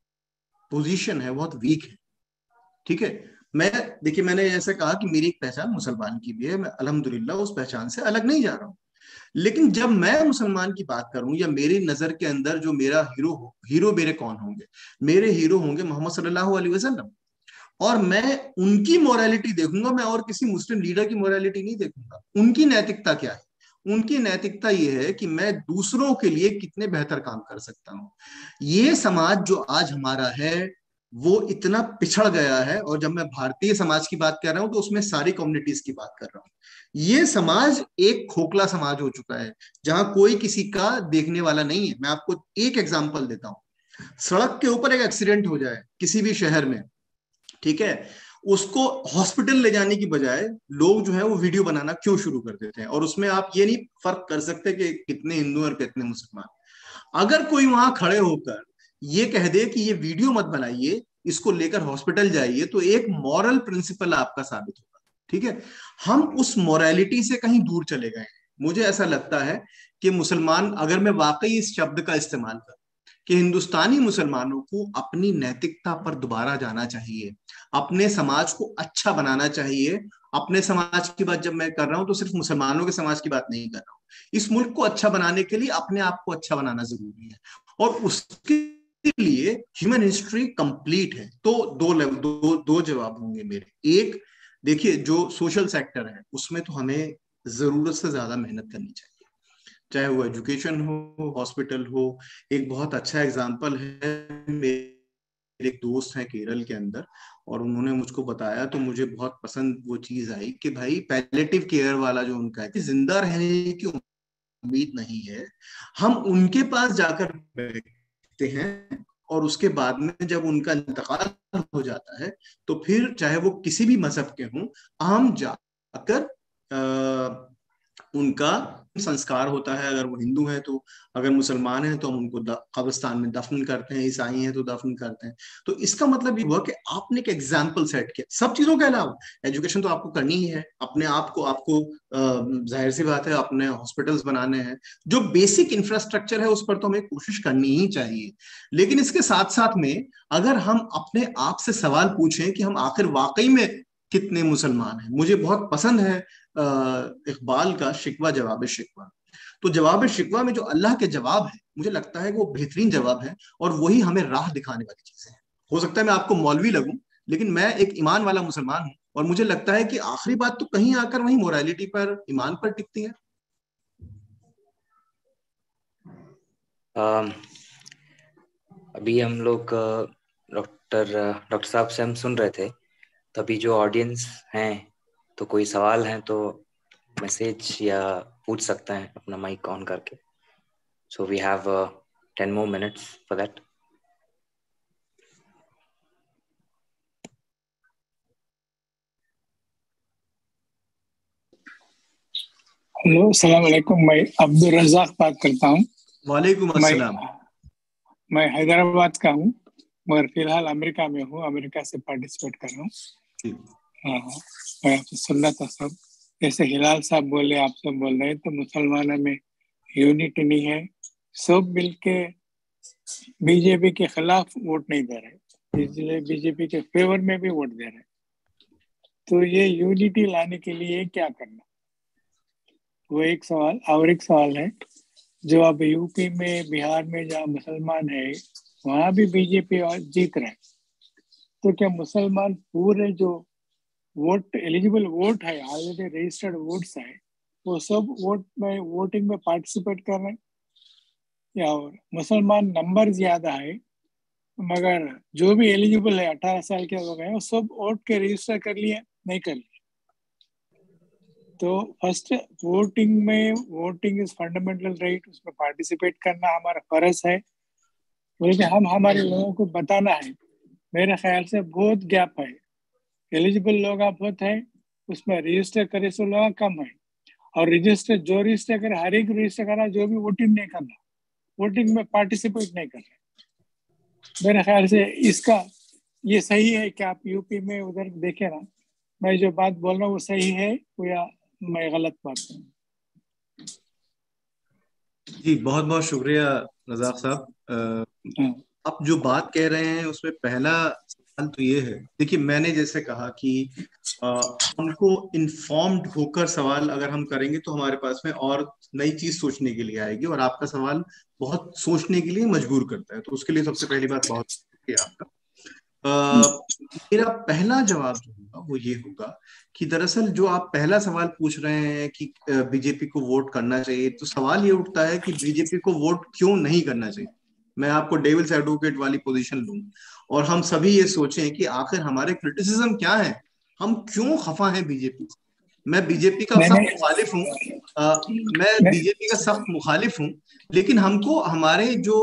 पोजीशन है बहुत वीक है, ठीक है। मैं, देखिए, मैंने ऐसे कहा कि मेरी एक पहचान मुसलमान की भी है, मैं अल्हम्दुलिल्लाह उस पहचान से अलग नहीं जा रहा हूँ। लेकिन जब मैं मुसलमान की बात करूं, या मेरी नजर के अंदर जो मेरा हीरो हो, हीरो मेरे कौन होंगे? मेरे हीरो होंगे मोहम्मद सल्लल्लाहु अलैहि वसल्लम। और मैं उनकी मोरालिटी देखूंगा, मैं और किसी मुस्लिम लीडर की मोरालिटी नहीं देखूंगा। उनकी नैतिकता क्या है? उनकी नैतिकता ये है कि मैं दूसरों के लिए कितने बेहतर काम कर सकता हूं। ये समाज जो आज हमारा है वो इतना पिछड़ गया है, और जब मैं भारतीय समाज की बात कर रहा हूं तो उसमें सारी कम्युनिटीज की बात कर रहा हूं। ये समाज एक खोखला समाज हो चुका है, जहां कोई किसी का देखने वाला नहीं है। मैं आपको एक एग्जांपल देता हूं। सड़क के ऊपर एक एक्सीडेंट हो जाए किसी भी शहर में, ठीक है, उसको हॉस्पिटल ले जाने की बजाय लोग जो है वो वीडियो बनाना क्यों शुरू कर देते हैं? और उसमें आप ये नहीं फर्क कर सकते कि कितने हिंदू और कितने मुसलमान। अगर कोई वहां खड़े होकर ये कह दे कि ये वीडियो मत बनाइए, इसको लेकर हॉस्पिटल जाइए, तो एक मॉरल प्रिंसिपल आपका साबित होगा, ठीक है। हम उस मोरालिटी से कहीं दूर चले गए हैं। मुझे ऐसा लगता है कि मुसलमान, अगर मैं वाकई इस शब्द का इस्तेमाल करूं, कि हिंदुस्तानी मुसलमानों को अपनी नैतिकता पर दोबारा जाना चाहिए, अपने समाज को अच्छा बनाना चाहिए। अपने समाज की बात जब मैं कर रहा हूं तो सिर्फ मुसलमानों के समाज की बात नहीं कर रहा हूं। इस मुल्क को अच्छा बनाने के लिए अपने आप को अच्छा बनाना जरूरी है, और उसके लिए ह्यूमन हिस्ट्री कंप्लीट है। तो दो लेवल, दो जवाब होंगे मेरे। एक, देखिए, जो सोशल सेक्टर है उसमें तो हमें जरूरत से ज्यादा मेहनत करनी चाहिए, चाहे वो एजुकेशन हो, हॉस्पिटल हो। एक बहुत अच्छा एग्जाम्पल है, मेरे एक दोस्त हैं केरल के अंदर, और उन्होंने मुझको बताया तो मुझे बहुत पसंद वो चीज आई कि भाई पैलेटिव केयर वाला जो उनका है कि जिंदा रहने की उम्मीद नहीं है, हम उनके पास जाकर बैठते हैं, और उसके बाद में जब उनका इंतकाल हो जाता है, तो फिर चाहे वो किसी भी मजहब के हों, हम जाकर उनका संस्कार होता है। अगर वो हिंदू हैं तो, अगर मुसलमान हैं तो हम उनको कब्रिस्तान में दफन करते हैं, ईसाई हैं तो दफन करते हैं। तो इसका मतलब ये हुआ कि आपने एक एग्जाम्पल सेट किया सब चीजों के अलावा। एजुकेशन तो आपको करनी ही है, अपने आप को आपको जाहिर सी बात है अपने हॉस्पिटल्स बनाने हैं, जो बेसिक इंफ्रास्ट्रक्चर है उस पर तो हमें कोशिश करनी ही चाहिए। लेकिन इसके साथ साथ में अगर हम अपने आप से सवाल पूछें कि हम आखिर वाकई में कितने मुसलमान हैं। मुझे बहुत पसंद है इकबाल का शिकवा जवाब शिकवा। तो जवाब शिकवा में जो अल्लाह के जवाब है, मुझे लगता है वो बेहतरीन जवाब है, और वही हमें राह दिखाने वाली चीजें हैं। हो सकता है मैं आपको मौलवी लगूं, लेकिन मैं एक ईमान वाला मुसलमान हूं, और मुझे लगता है कि आखिरी बात तो कहीं आकर वही मोरालिटी पर, ईमान पर टिकती है। अम, अभी हम लोग डॉक्टर डॉक्टर साहब से हम सुन रहे थे, तभी जो ऑडियंस हैं तो कोई सवाल है तो मैसेज या पूछ सकते हैं अपना माइक ऑन करके। So we have 10 more minutes for that. Hello, सलाम अलैकुम। मैं अब्दुल रज़ाक बात करता हूँ। वालेकुम मैं अस्सलाम। मैं हैदराबाद का हूँ, मगर फिलहाल अमेरिका में हूँ। अमेरिका से पार्टिसिपेट कर रहा हूँ। जी। हाँ, मैं आपसे सुन रहा था सब, जैसे हिलाल साहब बोले, आप सब बोल रहे हैं, तो मुसलमानों में यूनिटी नहीं है। सब मिलके बीजेपी के खिलाफ वोट नहीं दे रहे, इसलिए बीजेपी के फेवर में भी वोट दे रहे। तो ये यूनिटी लाने के लिए क्या करना, वो एक सवाल। और एक सवाल है, जो अब यूपी में, बिहार में जहाँ मुसलमान है, वहां भी बीजेपी जीत रहे, तो क्या मुसलमान पूरे जो वोट एलिजिबल वोट है, ऑलरेडी रजिस्टर्ड वोट्स है, वो सब वोटिंग में पार्टिसिपेट कर रहे हैं? या और मुसलमान नंबर ज्यादा है मगर जो भी एलिजिबल है 18 साल के हो गए वो सब वोट के रजिस्टर कर लिए, नहीं कर लिए? तो first voting is fundamental right, उसमें पार्टिसिपेट करना हमारा फर्ज है, बल्कि हम हमारे लोगों को बताना है। मेरे ख्याल से बहुत गैप है, एलिजिबल लोग बहुत है, उसमें रजिस्टर करे सो लोग कम है, और जो रजिस्टर करे हर एक रजिस्टर करना, जो भी वोटिंग नहीं करना, वोटिंग में पार्टिसिपेट नहीं कर रहे। मेरे ख्याल से इसका ये सही है कि आप यूपी में उधर देखे ना, मैं जो बात बोल रहा हूँ वो सही है या मैं गलत बात हूँ? जी बहुत बहुत शुक्रिया रजाक साहब। हाँ, आप जो बात कह रहे हैं उसमें पहला सवाल तो ये है, देखिए मैंने जैसे कहा कि अ, हमको इन्फॉर्म्ड होकर सवाल अगर हम करेंगे तो हमारे पास में और नई चीज सोचने के लिए आएगी, और आपका सवाल बहुत सोचने के लिए मजबूर करता है, तो उसके लिए सबसे पहली बात बहुत शुक्रिया आपका। मेरा पहला जवाब जो होगा वो ये होगा कि दरअसल जो आप पहला सवाल पूछ रहे हैं कि बीजेपी को वोट करना चाहिए, तो सवाल ये उठता है कि बीजेपी को वोट क्यों नहीं करना चाहिए। मैं आपको डेविल्स एडवोकेट वाली पोजीशन लूं और हम सभी ये सोचें कि आखिर हमारे क्रिटिसिज्म क्या है, हम क्यों खफा हैं बीजेपी से। मैं बीजेपी का नहीं सख्त नहीं मुखालिफ हूँ, मैं नहीं, बीजेपी का सख्त मुखालिफ हूँ, लेकिन हमको हमारे जो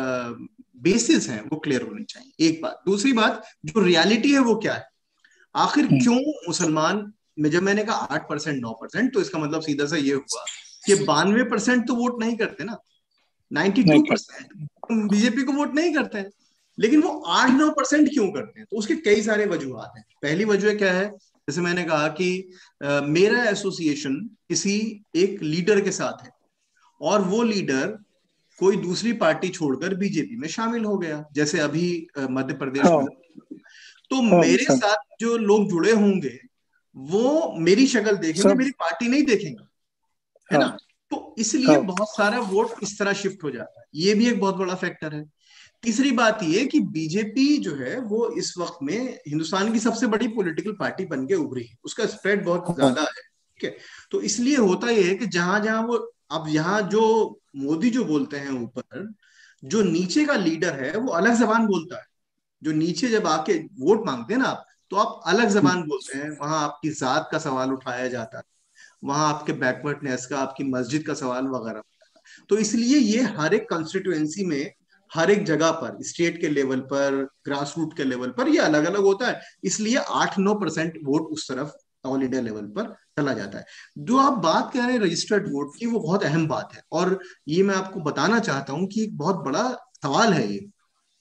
बेसिस हैं वो क्लियर होने चाहिए, एक बात। दूसरी बात, जो रियलिटी है वो क्या है, आखिर क्यों मुसलमान में, जब मैंने कहा 8% 9%, तो इसका मतलब सीधा सा ये हुआ कि 92% तो वोट नहीं करते ना, नहीं 92% बीजेपी को वोट नहीं करते हैं, लेकिन वो 8-9% क्यों करते हैं, तो उसके कई सारे वजूहत हैं। पहली वजह क्या है, जैसे मैंने कहा कि मेरा एसोसिएशन किसी एक लीडर के साथ है, और वो लीडर कोई दूसरी पार्टी छोड़कर बीजेपी में शामिल हो गया, जैसे अभी मध्य प्रदेश में। हाँ तो हाँ मेरे सर, साथ जो लोग जुड़े होंगे वो मेरी शक्ल देखेंगे, सब मेरी पार्टी नहीं देखेंगे, है हाँ ना। तो इसलिए हाँ बहुत सारा वोट इस तरह शिफ्ट हो जाता है, ये भी एक बहुत बड़ा फैक्टर है। तीसरी बात ये कि बीजेपी जो है वो इस वक्त में हिंदुस्तान की सबसे बड़ी पॉलिटिकल पार्टी बन के उभरी है, उसका स्प्रेड बहुत हाँ ज्यादा है, ठीक है। तो इसलिए होता ये है कि जहां जहां वो, अब यहाँ जो मोदी जो बोलते हैं ऊपर, जो नीचे का लीडर है वो अलग जबान बोलता है। जो नीचे जब आके वोट मांगते हैं ना आप, तो आप अलग जबान बोलते हैं, वहां आपकी जात का सवाल उठाया जाता है, वहां आपके बैकवर्डनेस का, आपकी मस्जिद का सवाल वगैरह। तो इसलिए ये हर एक कंस्टिट्यूएंसी में, हर एक जगह पर, स्टेट के लेवल पर, ग्रास रूट के लेवल पर ये अलग अलग होता है, इसलिए 8-9% वोट उस तरफ ऑल इंडिया लेवल पर चला जाता है। जो आप बात कह रहे हैं रजिस्टर्ड वोट की, वो बहुत अहम बात है, और ये मैं आपको बताना चाहता हूँ कि एक बहुत बड़ा सवाल है ये,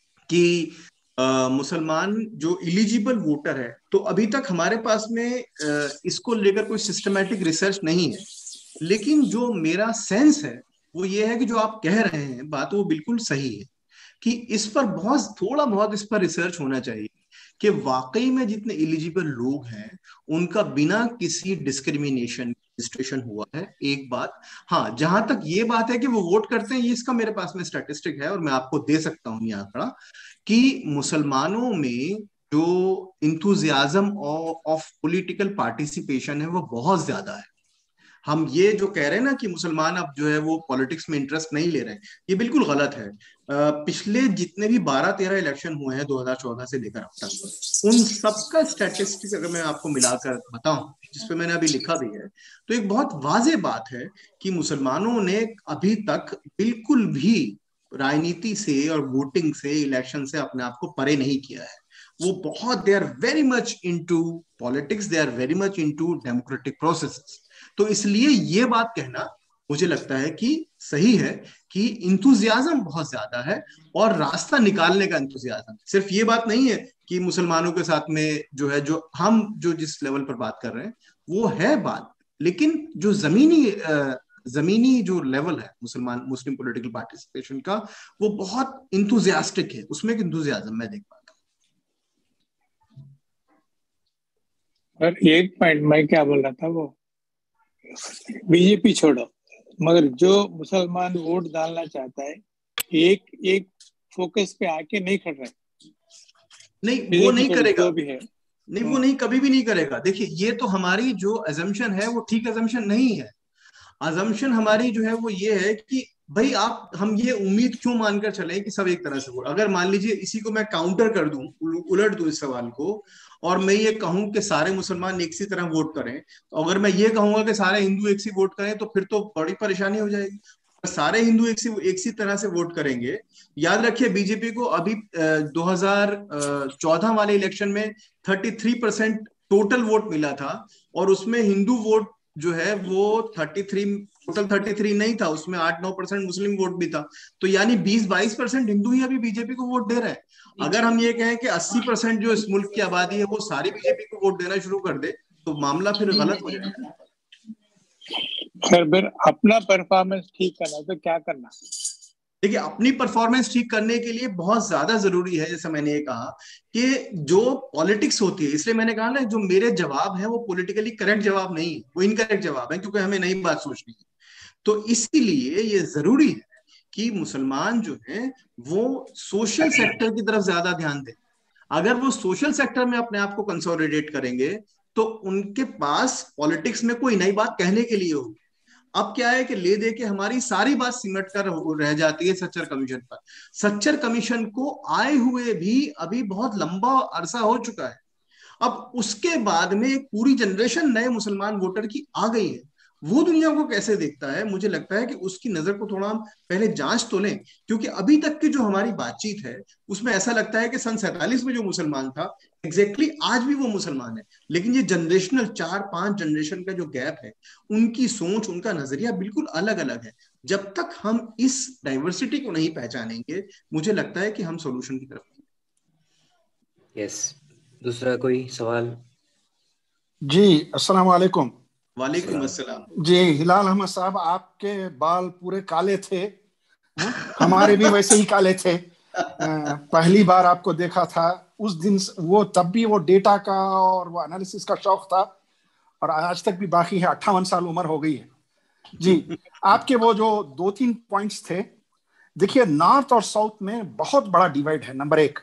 कि मुसलमान जो इलिजिबल वोटर है, तो अभी तक हमारे पास में इसको लेकर कोई सिस्टमेटिक रिसर्च नहीं है, लेकिन जो मेरा सेंस है वो ये है कि जो आप कह रहे हैं बात, वो बिल्कुल सही है, कि इस पर बहुत, थोड़ा बहुत इस पर रिसर्च होना चाहिए कि वाकई में जितने एलिजिबल लोग हैं उनका बिना किसी डिस्क्रिमिनेशन रजिस्ट्रेशन हुआ है, एक बात। हाँ, जहां तक ये बात है कि वो वोट करते हैं, ये इसका मेरे पास में स्टैटिस्टिक है और मैं आपको दे सकता हूँ ये आंकड़ा, कि मुसलमानों में जो इंथुजियाज्म ऑफ पॉलिटिकल पार्टिसिपेशन है वो बहुत ज्यादा है। हम ये जो कह रहे हैं ना कि मुसलमान अब जो है वो पॉलिटिक्स में इंटरेस्ट नहीं ले रहे हैं, ये बिल्कुल गलत है। पिछले जितने भी 12-13 इलेक्शन हुए हैं 2014 से लेकर अब तक, उन सबका स्टैटिस्टिक्स अगर मैं आपको मिलाकर बताऊं, जिसपे मैंने अभी लिखा भी है, तो एक बहुत वाजे बात है कि मुसलमानों ने अभी तक बिल्कुल भी राजनीति से और वोटिंग से, इलेक्शन से अपने आप को परे नहीं किया है। वो बहुत, they are very much into politics, they are very much into democratic processes. तो इसलिए ये बात कहना मुझे लगता है कि सही है, कि इंथुजियाज्म बहुत ज्यादा है, और रास्ता निकालने का इंथुजियाज्म, सिर्फ ये बात नहीं है कि मुसलमानों के साथ में जो है, जो हम जो जिस लेवल पर बात कर रहे हैं वो है बात, लेकिन जो जमीनी जो लेवल है मुस्लिम पॉलिटिकल पार्टिसिपेशन का, वो बहुत इंथुजियास्टिक है, उसमें एक इंथुजियाज्म मैं देख पाता और एक पॉइंट मैं क्या बोल रहा था, वो बीजेपी छोड़ो, मगर जो मुसलमान वोट डालना चाहता है, एक एक फोकस पे आके नहीं खड़ रहा है। नहीं वो नहीं करेगा, जो भी है नहीं वो नहीं, कभी भी नहीं करेगा। देखिए ये तो हमारी जो अजम्पशन है वो ठीक अजम्पशन नहीं है। अजम्पशन हमारी जो है वो ये है कि भाई आप, हम ये उम्मीद क्यों मानकर चले कि सब एक तरह से वोट, अगर मान लीजिए इसी को मैं काउंटर कर दूं, उलट दूं इस सवाल को, और मैं ये कहूं कि सारे मुसलमान एक सी तरह वोट करें, तो अगर मैं ये कहूंगा कि सारे हिंदू एक सी वोट करें तो फिर तो बड़ी परेशानी हो जाएगी। सारे हिंदू एक सी तरह से वोट करेंगे। याद रखिए बीजेपी को अभी 2014 वाले इलेक्शन में 33% टोटल वोट मिला था, और उसमें हिंदू वोट जो है वो 33, टोटल 33 नहीं था, उसमें 8-9% मुस्लिम वोट भी था। तो यानी 20-22% हिंदू ही अभी बीजेपी को वोट दे रहे हैं। अगर हम ये कहें कि 80% जो इस मुल्क की आबादी है वो सारी बीजेपी को वोट देना शुरू कर दे, तो मामला फिर गलत हो जाएगा। फिर अपना परफॉर्मेंस ठीक करना तो क्या करना? देखिए अपनी परफॉर्मेंस ठीक करने के लिए बहुत ज्यादा जरूरी है, जैसे मैंने ये कहा कि जो पॉलिटिक्स होती है, इसलिए मैंने कहा ना जो मेरे जवाब है वो पॉलिटिकली करेक्ट जवाब नहीं है, वो इनकरेक्ट जवाब है, क्योंकि हमें नई बात सोचनी है। तो इसीलिए ये जरूरी है कि मुसलमान जो है वो सोशल सेक्टर की तरफ ज्यादा ध्यान दें। अगर वो सोशल सेक्टर में अपने आप को कंसोलिडेट करेंगे तो उनके पास पॉलिटिक्स में कोई नई बात कहने के लिए होगी। अब क्या है कि ले दे के हमारी सारी बात सिमट कर रह जाती है सच्चर कमीशन पर। सच्चर कमीशन को आए हुए भी अभी बहुत लंबा अरसा हो चुका है। अब उसके बाद में एक पूरी जनरेशन नए मुसलमान वोटर की आ गई है। वो दुनिया को कैसे देखता है, मुझे लगता है कि उसकी नजर को थोड़ा हम पहले जांच तो लें, क्योंकि अभी तक की जो हमारी बातचीत है उसमें ऐसा लगता है कि सन 47 में जो मुसलमान था एग्जैक्टली आज भी वो मुसलमान है। लेकिन ये जनरेशनल 4-5 जनरेशन का जो गैप है, उनकी सोच, उनका नजरिया बिल्कुल अलग अलग है। जब तक हम इस डाइवर्सिटी को नहीं पहचानेंगे, मुझे लगता है कि हम सोल्यूशन की तरफ। यस, दूसरा कोई सवाल? जी अस्सलाम वालेकुम। वालेकुम अस्सलाम। जी हिलाल अहमद साहब, आपके बाल पूरे काले थे, हमारे भी वैसे ही काले थे। पहली बार आपको देखा था उस दिन, वो तब भी वो डेटा का और वो एनालिसिस का शौक था, और आज तक भी बाकी है। 58 साल उम्र हो गई है जी। आपके वो जो 2-3 पॉइंट्स थे, देखिए नॉर्थ और साउथ में बहुत बड़ा डिवाइड है। नंबर 1,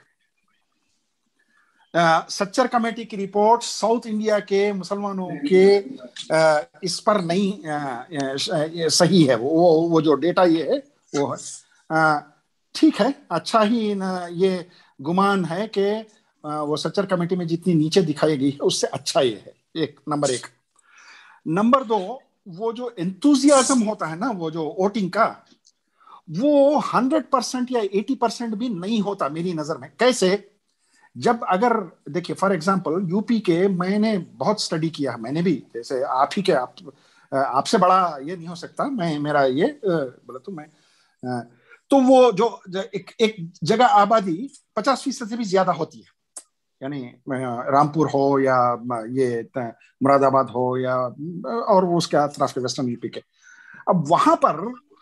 सच्चर कमेटी की रिपोर्ट साउथ इंडिया के मुसलमानों के इस पर नहीं सही है। वो जो डेटा ये है वो है ठीक है, अच्छा ही ये गुमान है कि वो सच्चर कमेटी में जितनी नीचे दिखाई गई है उससे अच्छा ये है। नंबर 1। नंबर 2, वो जो एंथुजियाज्म होता है ना, वो जो वोटिंग का, वो 100% या 80% भी नहीं होता मेरी नजर में। कैसे? जब अगर देखिए फॉर एग्जांपल यूपी के, मैंने बहुत स्टडी किया, मैंने भी, जैसे आप ही के, आपसे बड़ा ये नहीं हो सकता, मैं मेरा ये बोला तो मैं तो वो जो एक जगह आबादी 50% से भी ज्यादा होती है, यानी रामपुर हो या ये मुरादाबाद हो या और वो उसके अतराफ के वेस्टर्न यूपी के, अब वहां पर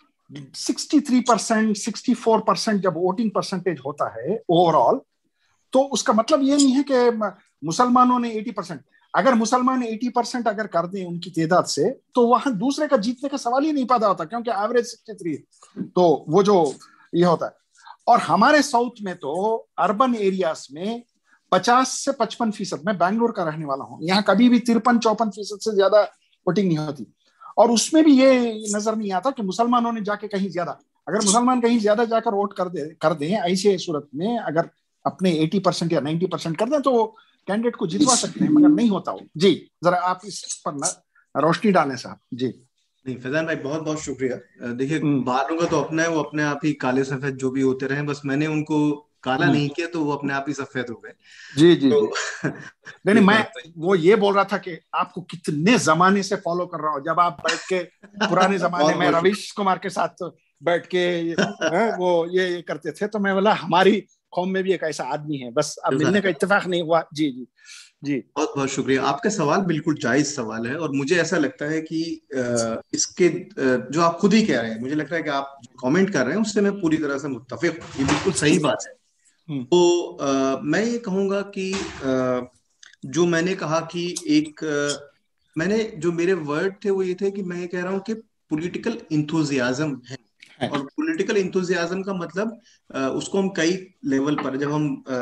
63%, 64% जब वोटिंग परसेंटेज होता है ओवरऑल, तो उसका मतलब ये नहीं है कि मुसलमानों ने 80%, अगर मुसलमान 80% अगर कर दें उनकी तादाद से, तो वहां दूसरे का जीतने का सवाल ही नहीं पैदा होता, क्योंकि एवरेज 63 है। तो वो जो ये होता है। और हमारे साउथ में तो अर्बन एरियाज में 50 से 55%, मैं बैंगलोर का रहने वाला हूं, यहाँ कभी भी 53-54% से ज्यादा वोटिंग नहीं होती। और उसमें भी ये नजर नहीं आता कि मुसलमानों ने जाके कहीं ज्यादा, अगर मुसलमान कहीं ज्यादा जाकर वोट कर दें ऐसे सूरत में, अगर अपने 80% या 90% कर दें तो कैंडिडेट को जितवा सकते हैं, मगर नहीं होता वो। जी जरा आप इस पर रोशनी डालें साहब। जी नहीं फैजान भाई, बहुत बहुत शुक्रिया। देखिए बालों का तो अपना है, वो अपने आप ही काले सफेद जो भी होते रहे, बस मैंने उनको काला नहीं किया तो वो अपने आप ही सफेद हो गए। जी जी तो नहीं, मैं वो ये बोल रहा था कि आपको कितने जमाने से फॉलो कर रहा हूँ। जब आप बैठ के पुराने जमाने में रवीश कुमार के साथ बैठ के वो ये करते थे, तो मैं बोला हमारी कौम में भी एक ऐसा आदमी है, बस अब मिलने का इत्तेफाक नहीं हुआ। जी जी जी बहुत बहुत शुक्रिया। आपका सवाल बिल्कुल जायज सवाल है, और मुझे ऐसा लगता है कि इसके जो आप खुद ही कह रहे हैं, मुझे लगता है कि आप कमेंट कर रहे हैं उससे मैं पूरी तरह से मुत्तफिक हूं, ये बिल्कुल सही बात है। तो मैं ये कहूंगा कि जो मैंने कहा कि मैंने जो मेरे वर्ड थे वो ये थे कि मैं ये कह रहा हूं कि पॉलिटिकल इंथुजियाज्म है, और पॉलिटिकल इंथुजियाज्म का मतलब उसको हम कई लेवल पर, जब हम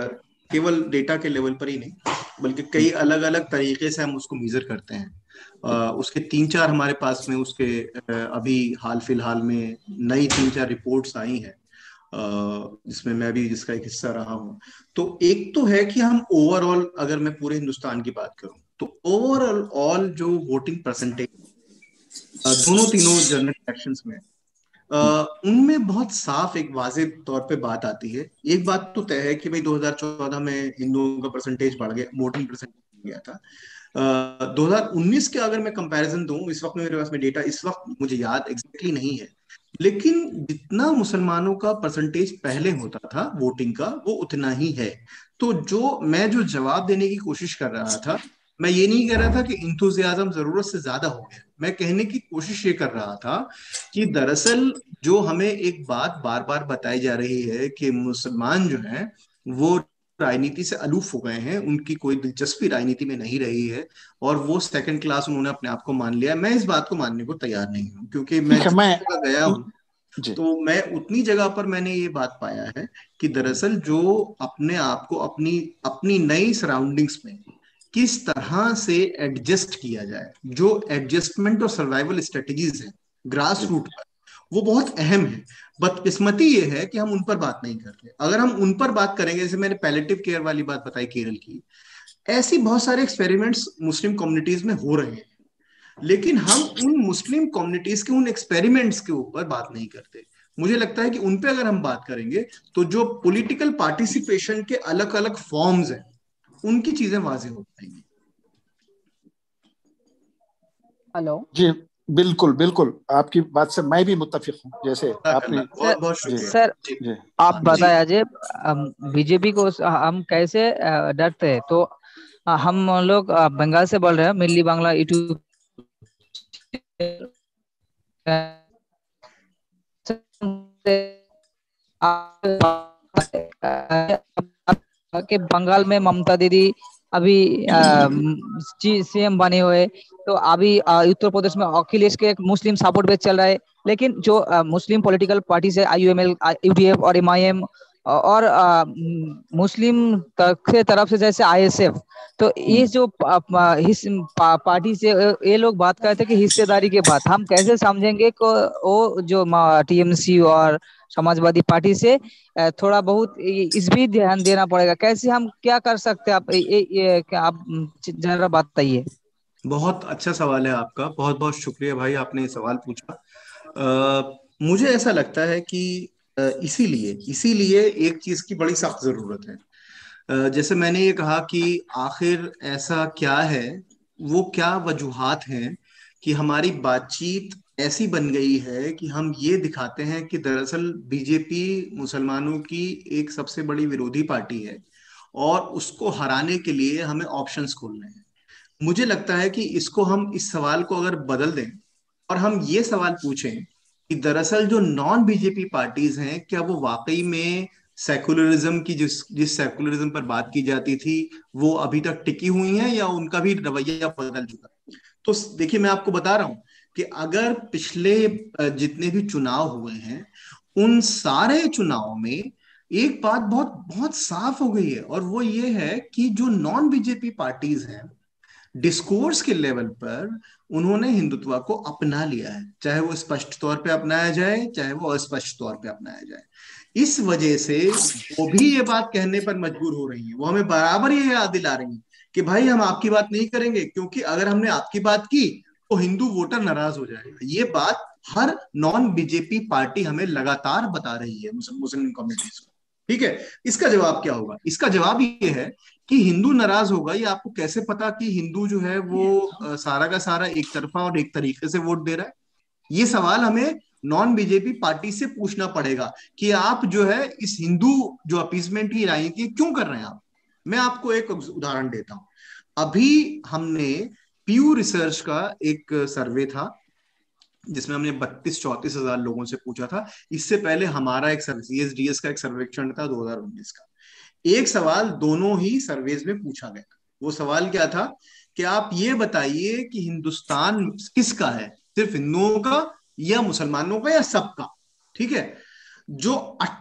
केवल डेटा के लेवल पर ही नहीं, बल्कि कई अलग अलग तरीके से हम उसको मेजर करते हैं। उसके 3-4 हमारे पास में उसके अभी हाल फिलहाल में नई 3-4 रिपोर्ट्स आई हैं, जिसमें मैं भी जिसका एक हिस्सा रहा हूँ। तो एक तो है कि हम ओवरऑल, अगर मैं पूरे हिंदुस्तान की बात करूं, तो ओवरऑल जो वोटिंग परसेंटेज दोनों तीनों जनरल इलेक्शंस में, उनमें बहुत साफ एक वाज़ेह तौर पे बात आती है। एक बात तो तय है कि भाई 2014 में हिंदुओं का परसेंटेज बढ़ गया, वोटिंग परसेंटेज बढ़ गया था। 2019 के अगर मैं कंपैरिजन दूं, इस वक्त मेरे पास में डेटा इस वक्त मुझे याद एग्जैक्टली नहीं है, लेकिन जितना मुसलमानों का परसेंटेज पहले होता था वोटिंग का, वो उतना ही है। तो जो जवाब देने की कोशिश कर रहा था, मैं ये नहीं कह रहा था कि इंथुजियाज्म जरूरत से ज्यादा हो गया। मैं कहने की कोशिश ये कर रहा था कि दरअसल जो हमें एक बात बार बार बताई जा रही है कि मुसलमान जो हैं वो राजनीति से अलूफ हो गए हैं, उनकी कोई दिलचस्पी राजनीति में नहीं रही है, और वो सेकंड क्लास उन्होंने अपने आप को मान लिया है। मैं इस बात को मानने को तैयार नहीं हूँ, क्योंकि मैं ठीक है। जितनी मैं जगह गया हूँ, जी तो मैं उतनी जगह पर मैंने ये बात पाया है कि दरअसल जो अपने आप को अपनी अपनी नई सराउंडिंग्स में किस तरह से एडजस्ट किया जाए, जो एडजस्टमेंट और सर्वाइवल स्ट्रेटजीज है ग्रास जी रूट पर, वो बहुत अहम है। बदकिस्मती ये है कि हम उन पर बात नहीं करते। अगर हम उन पर बात करेंगे, जैसे मैंने पैलेटिव केयर वाली बात बताई केरल की, ऐसी बहुत सारे एक्सपेरिमेंट्स मुस्लिम कम्युनिटीज में हो रहे हैं, लेकिन हम उन मुस्लिम कम्युनिटीज के उन एक्सपेरिमेंट्स के ऊपर बात नहीं करते। मुझे लगता है कि उन पे अगर हम बात करेंगे, तो जो पॉलिटिकल पार्टिसिपेशन के अलग अलग फॉर्म्स हैं, उनकी चीजें वाज़ेह हो पाएंगी। हेलो जी, बिल्कुल बिल्कुल, आपकी बात से मैं भी मुत्तफिक हूँ। जैसे आपने बहुत बहुत सर शुक्रिया सर जी। जी आप हाँ जी। बताया जे बीजेपी को हम कैसे डरते हैं। तो हम लोग बंगाल से बोल रहे हैं, मिल्ली बांग्ला यूट्यूब कि बंगाल में ममता दीदी अभी सीएम बने हुए, तो अभी उत्तर प्रदेश में अखिलेश के एक मुस्लिम सपोर्ट बेस चल रहा है। लेकिन जो मुस्लिम पॉलिटिकल पार्टी है आईयूएमएल, यूडीएफ और एमआईएम और मुस्लिम के तरफ से जैसे आईएसएफ, तो ये जो पार्टी से ये लोग बात करते हैं कि हिस्सेदारी के बात हम कैसे समझेंगे को वो जो टीएमसी और समाजवादी पार्टी से थोड़ा बहुत इस भी ध्यान देना पड़ेगा। कैसे हम क्या कर सकते हैं, आप क्या आप जरा बताइए। बहुत अच्छा सवाल है आपका, बहुत बहुत शुक्रिया भाई, आपने ये सवाल पूछा। मुझे ऐसा लगता है कि इसीलिए इसीलिए एक चीज की बड़ी सख्त जरूरत है। जैसे मैंने ये कहा कि आखिर ऐसा क्या है, वो क्या वजूहात हैं कि हमारी बातचीत ऐसी बन गई है कि हम ये दिखाते हैं कि दरअसल बीजेपी मुसलमानों की एक सबसे बड़ी विरोधी पार्टी है, और उसको हराने के लिए हमें ऑप्शंस खोलने हैं। मुझे लगता है कि इसको हम इस सवाल को अगर बदल दें, और हम ये सवाल पूछें कि दरअसल जो नॉन बीजेपी पार्टीज हैं, क्या वो वाकई में सेकुलरिज्म की, जिस जिस सेकुलरिज्म पर बात की जाती थी, वो अभी तक टिकी हुई हैं, या उनका भी रवैया बदल चुका है? तो देखिए, मैं आपको बता रहा हूं कि अगर पिछले जितने भी चुनाव हुए हैं, उन सारे चुनाव में एक बात बहुत बहुत साफ हो गई है, और वो ये है कि जो नॉन बीजेपी पार्टीज हैं, डिस्कोर्स के लेवल पर उन्होंने हिंदुत्व को अपना लिया है, चाहे वो स्पष्ट तौर पे अपनाया जाए, चाहे वो अस्पष्ट तौर पे अपनाया जाए। इस वजह से वो भी ये बात कहने पर मजबूर हो रही है, वो हमें बराबर ये याद दिला रही है कि भाई हम आपकी बात नहीं करेंगे, क्योंकि अगर हमने आपकी बात की तो हिंदू वोटर नाराज हो जाएगा। ये बात हर नॉन बीजेपी पार्टी हमें लगातार बता रही है, मुस्लिम कम्युनिटीज को। ठीक है, इसका जवाब क्या होगा? इसका जवाब ये है कि हिंदू नाराज होगा। ये आपको कैसे पता कि हिंदू जो है वो सारा का सारा एक तरफा और एक तरीके से वोट दे रहा है? ये सवाल हमें नॉन बीजेपी पार्टी से पूछना पड़ेगा कि आप जो है इस हिंदू जो अपीसमेंट की राजनीति क्यों कर रहे हैं आप। मैं आपको एक उदाहरण देता हूं। अभी हमने पीयू रिसर्च का एक सर्वे था, जिसमें हमने 32-34 हजार लोगों से पूछा था। इससे पहले हमारा एक सर्वे, सीएसडीएस का एक सर्वेक्षण था 2019 का। एक सवाल दोनों ही सर्वेज में पूछा गया। वो सवाल क्या था कि आप ये बताइए कि हिंदुस्तान किसका है, सिर्फ हिंदुओं का या मुसलमानों का या सबका? ठीक है, जो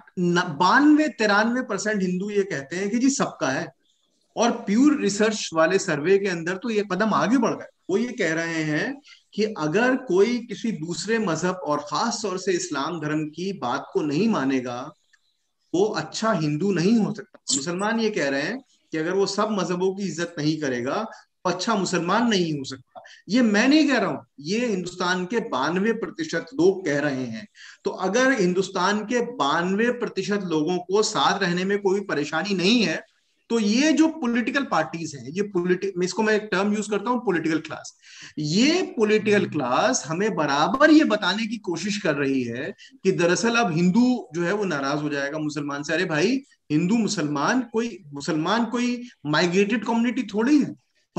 92-93% हिंदू ये कहते हैं कि जी सबका है। और प्यूर रिसर्च वाले सर्वे के अंदर तो ये कदम आगे बढ़ गए, वो ये कह रहे हैं कि अगर कोई किसी दूसरे मजहब और खास तौर से इस्लाम धर्म की बात को नहीं मानेगा वो अच्छा हिंदू नहीं हो सकता। मुसलमान ये कह रहे हैं कि अगर वो सब मजहबों की इज्जत नहीं करेगा तो अच्छा मुसलमान नहीं हो सकता। ये मैं नहीं कह रहा हूं, ये हिंदुस्तान के 92% लोग कह रहे हैं। तो अगर हिंदुस्तान के 92% लोगों को साथ रहने में कोई परेशानी नहीं है तो ये जो पॉलिटिकल पार्टीज हैं, ये इसको मैं एक टर्म यूज करता हूं, पॉलिटिकल क्लास, ये पॉलिटिकल क्लास हमें बराबर ये बताने की कोशिश कर रही है कि दरअसल अब हिंदू जो है वो नाराज हो जाएगा मुसलमान से। अरे भाई, हिंदू मुसलमान कोई माइग्रेटेड कम्युनिटी थोड़ी है।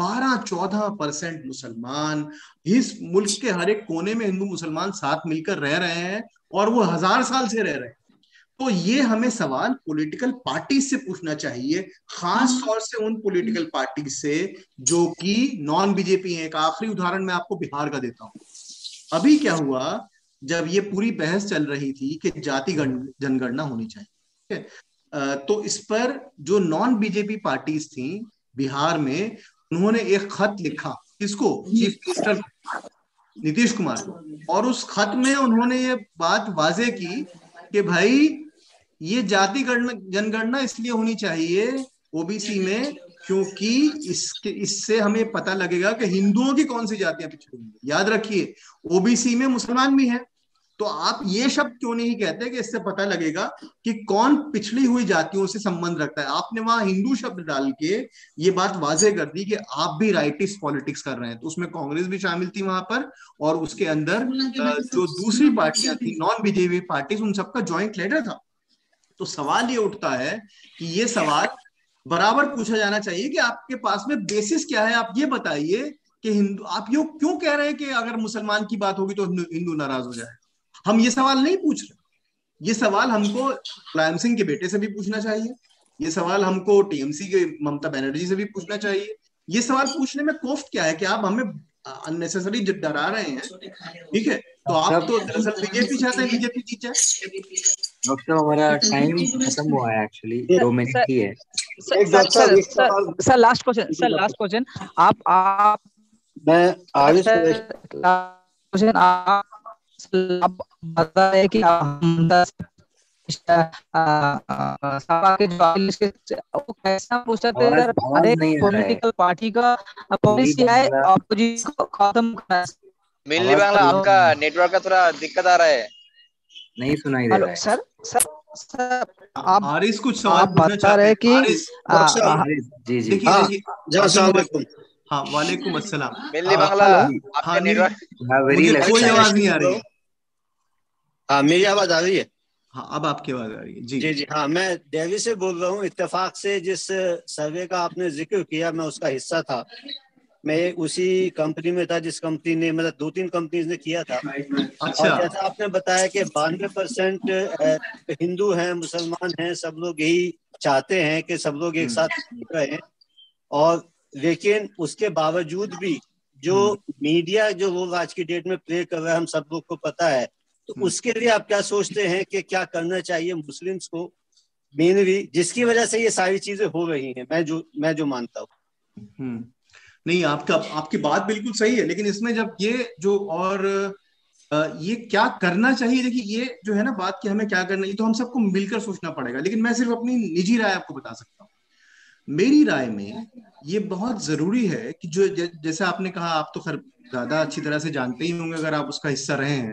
12-14% मुसलमान इस मुल्क के हर एक कोने में हिंदू मुसलमान साथ मिलकर रह रहे हैं और वो 1000 साल से रह रहे हैं। तो ये हमें सवाल पॉलिटिकल पार्टी से पूछना चाहिए, खास तौर से उन पॉलिटिकल पार्टी से जो कि नॉन बीजेपी है। एक आखिरी उदाहरण मैं आपको बिहार का देता हूं। अभी क्या हुआ, जब ये पूरी बहस चल रही थी कि जाति जनगणना होनी चाहिए, ठीक है, तो इस पर जो नॉन बीजेपी पार्टीज थी बिहार में, उन्होंने एक खत लिखा, किसको? चीफ मिनिस्टर नीतीश कुमार को। और उस खत में उन्होंने ये बात वाजे की कि भाई ये जाति जनगणना इसलिए होनी चाहिए ओबीसी में क्योंकि इससे हमें पता लगेगा कि हिंदुओं की कौन सी जातियां पिछड़ी हुई। याद रखिए, ओबीसी में मुसलमान भी हैं। तो आप ये शब्द क्यों नहीं कहते कि इससे पता लगेगा कि कौन पिछड़ी हुई जातियों से संबंध रखता है? आपने वहां हिंदू शब्द डाल के ये बात वाजे कर दी कि आप भी राइटिस्ट पॉलिटिक्स कर रहे हैं। तो उसमें कांग्रेस भी शामिल थी वहां पर, और उसके अंदर जो दूसरी पार्टियां थी नॉन बीजेपी पार्टीज, उन सबका ज्वाइंट लेटर था। तो सवाल ये उठता है कि ये सवाल बराबर पूछा जाना चाहिए कि आपके पास में बेसिस क्या है। आप ये बताइए कि हिंदू, आप ये क्यों कह रहे हैं कि अगर मुसलमान की बात होगी तो हिंदू नाराज हो जाए? हम ये सवाल नहीं पूछ रहे। ये सवाल हमको मुलायम सिंह के बेटे से भी पूछना चाहिए, ये सवाल हमको टीएमसी के ममता बनर्जी से भी पूछना चाहिए। ये सवाल पूछने में कोफ्त क्या है कि आप हमें अननेसेसरी डरा रहे हैं? ठीक है, तो आप तो दरअसल बीजेपी चाहते हैं बीजेपी जीत जाए। डॉक्टर, हमारा टाइम खत्म हुआ है एक्चुअली, 2 मिनट ही है। सर लास्ट क्वेश्चन आप मैं आगे क्वेश्चन आप बता रहे कि सभा के जो कैसा पूछते थे, हर एक पॉलिटिकल पार्टी का पॉलिसी है अपोजिशन को खत्म करना। मिल्ली बांग्ला, आपका नेटवर्क का थोड़ा दिक्कत आ रहा है, नहीं सुनाई दे रहा है। सर आप हारिस कुछ सवाल बता रहे कि जी जी हाँ, वालेकुम अस्सलाम। मिल्ली बांग्ला, आपका नेटवर्क मुझे कोई आवाज नहीं आ रही है। हाँ, मेरी आवाज आ रही है? हाँ, अब आपकी आवाज आ रही है। जी जी जी हाँ, मैं दिल्ली से बोल रहा हूँ। इत्तेफाक से जिस सर्वे का आपने जिक्र किया, मैं उसका हिस्सा था। मैं उसी कंपनी में था जिस कंपनी ने, मतलब 2-3 कंपनीज ने किया था। अच्छा। और जैसा आपने बताया कि 92% हिंदू हैं, मुसलमान हैं, सब लोग यही चाहते हैं कि सब लोग एक साथ रहें। और लेकिन उसके बावजूद भी जो मीडिया जो रोल आज की डेट में प्ले कर रहा है, हम सब लोग को पता है। तो उसके लिए आप क्या सोचते हैं कि क्या करना चाहिए मुस्लिम्स को मेनली, जिसकी वजह से ये सारी चीजें हो रही हैं? मैं जो मानता हूँ। नहीं, आपकी बात बिल्कुल सही है, लेकिन इसमें जब ये जो और ये क्या करना चाहिए, देखिए ये जो है ना बात कि हमें क्या करना, ये तो हम सबको मिलकर सोचना पड़ेगा। लेकिन मैं सिर्फ अपनी निजी राय आपको बता सकता हूँ। मेरी राय में ये बहुत जरूरी है कि जो जैसे आपने कहा, आप तो खैर ज्यादा अच्छी तरह से जानते ही होंगे अगर आप उसका हिस्सा रहे हैं।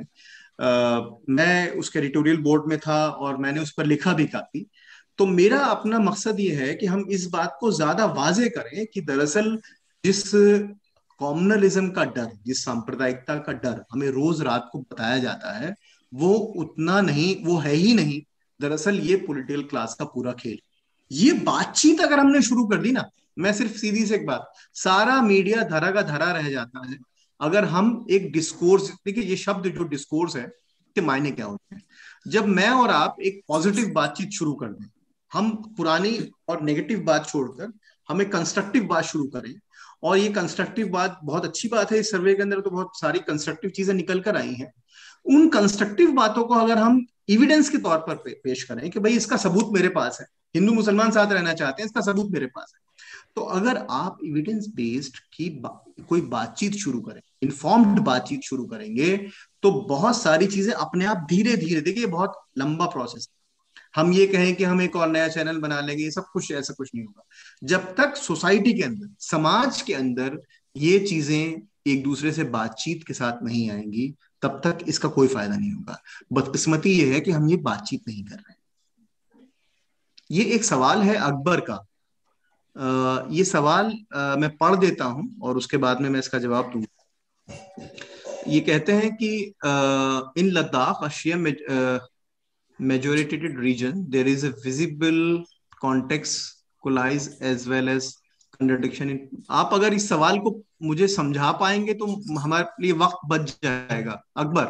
मैं उसके एडिटोरियल बोर्ड में था और मैंने उस पर लिखा भी काफी। तो मेरा अपना मकसद ये है कि हम इस बात को ज्यादा वाजे करें कि दरअसल जिस कॉम्युनलिज्म का डर, जिस सांप्रदायिकता का डर हमें रोज रात को बताया जाता है, वो उतना नहीं, वो है ही नहीं। दरअसल ये पॉलिटिकल क्लास का पूरा खेल। ये बातचीत अगर हमने शुरू कर दी ना, मैं सिर्फ सीधी से एक बात, सारा मीडिया धरा का धरा रह जाता है अगर हम एक डिस्कोर्स, देखिए ये शब्द जो डिस्कोर्स है के मायने क्या होते हैं। जब मैं और आप एक पॉजिटिव बातचीत शुरू कर दें, हम पुरानी और नेगेटिव बात छोड़कर हम एक कंस्ट्रक्टिव बात शुरू करें, और ये कंस्ट्रक्टिव बात बहुत अच्छी बात है। इस सर्वे के अंदर तो बहुत सारी कंस्ट्रक्टिव चीजें निकल कर आई हैं। उन कंस्ट्रक्टिव बातों को अगर हम एविडेंस के तौर पर पेश करें कि भाई इसका सबूत मेरे पास है, हिंदू मुसलमान साथ रहना चाहते हैं, इसका सबूत मेरे पास है। तो अगर आप एविडेंस बेस्ड की कोई बातचीत शुरू करें, इन्फॉर्म्ड बातचीत शुरू करेंगे, तो बहुत सारी चीजें अपने आप धीरे धीरे, देखिए ये बहुत लंबा प्रोसेस। हम ये कहें कि हम एक और नया चैनल बना लेंगे, ये सब कुछ, ऐसा कुछ नहीं होगा जब तक सोसाइटी के अंदर, समाज के अंदर ये चीजें एक दूसरे से बातचीत के साथ नहीं आएंगी, तब तक इसका कोई फायदा नहीं होगा। बदकिस्मती ये है कि हम ये बातचीत नहीं कर रहे हैं। ये एक सवाल है अकबर का। ये सवाल मैं पढ़ देता हूं और उसके बाद में मैं इसका जवाब दूंगा। ये कहते हैं कि इन लद्दाख अशिया majoritated region there is a visible contextualize as well as contradiction in। आप अगर इस सवाल को मुझे समझा पाएंगे तो हमारे लिए वक्त बच जाएगा। अकबर।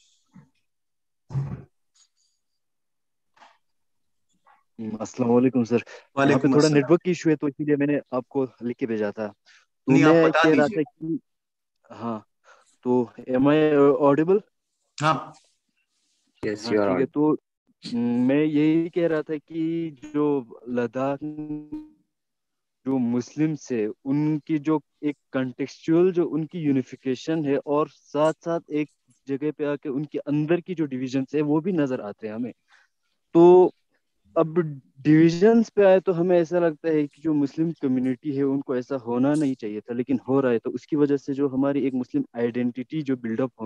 अस्सलाम वालेकुम सर। यहाँ पे थोड़ा नेटवर्क की इशू है तो इसीलिए मैंने आपको लिख के भेजा था। तो नहीं, मैं कह रहा था कि हाँ, तो एम आई ऑडिबल? हाँ, यस हाँ, ठीक है। तो मैं यही कह रहा था कि जो लद्दाख जो मुस्लिम से उनकी जो एक कंटेक्चुअल जो उनकी यूनिफिकेशन है, और साथ साथ एक जगह पे आके उनके अंदर की जो डिविजन है वो भी नजर आते हैं हमें। तो अब डिविजन्स पे आए तो हमें ऐसा लगता है कि जो मुस्लिम कम्युनिटी है उनको ऐसा होना नहीं चाहिए था, लेकिन हो रहा है। तो उसकी वजह से जो हमारी एक मुस्लिम आइडेंटिटी जो बिल्डअप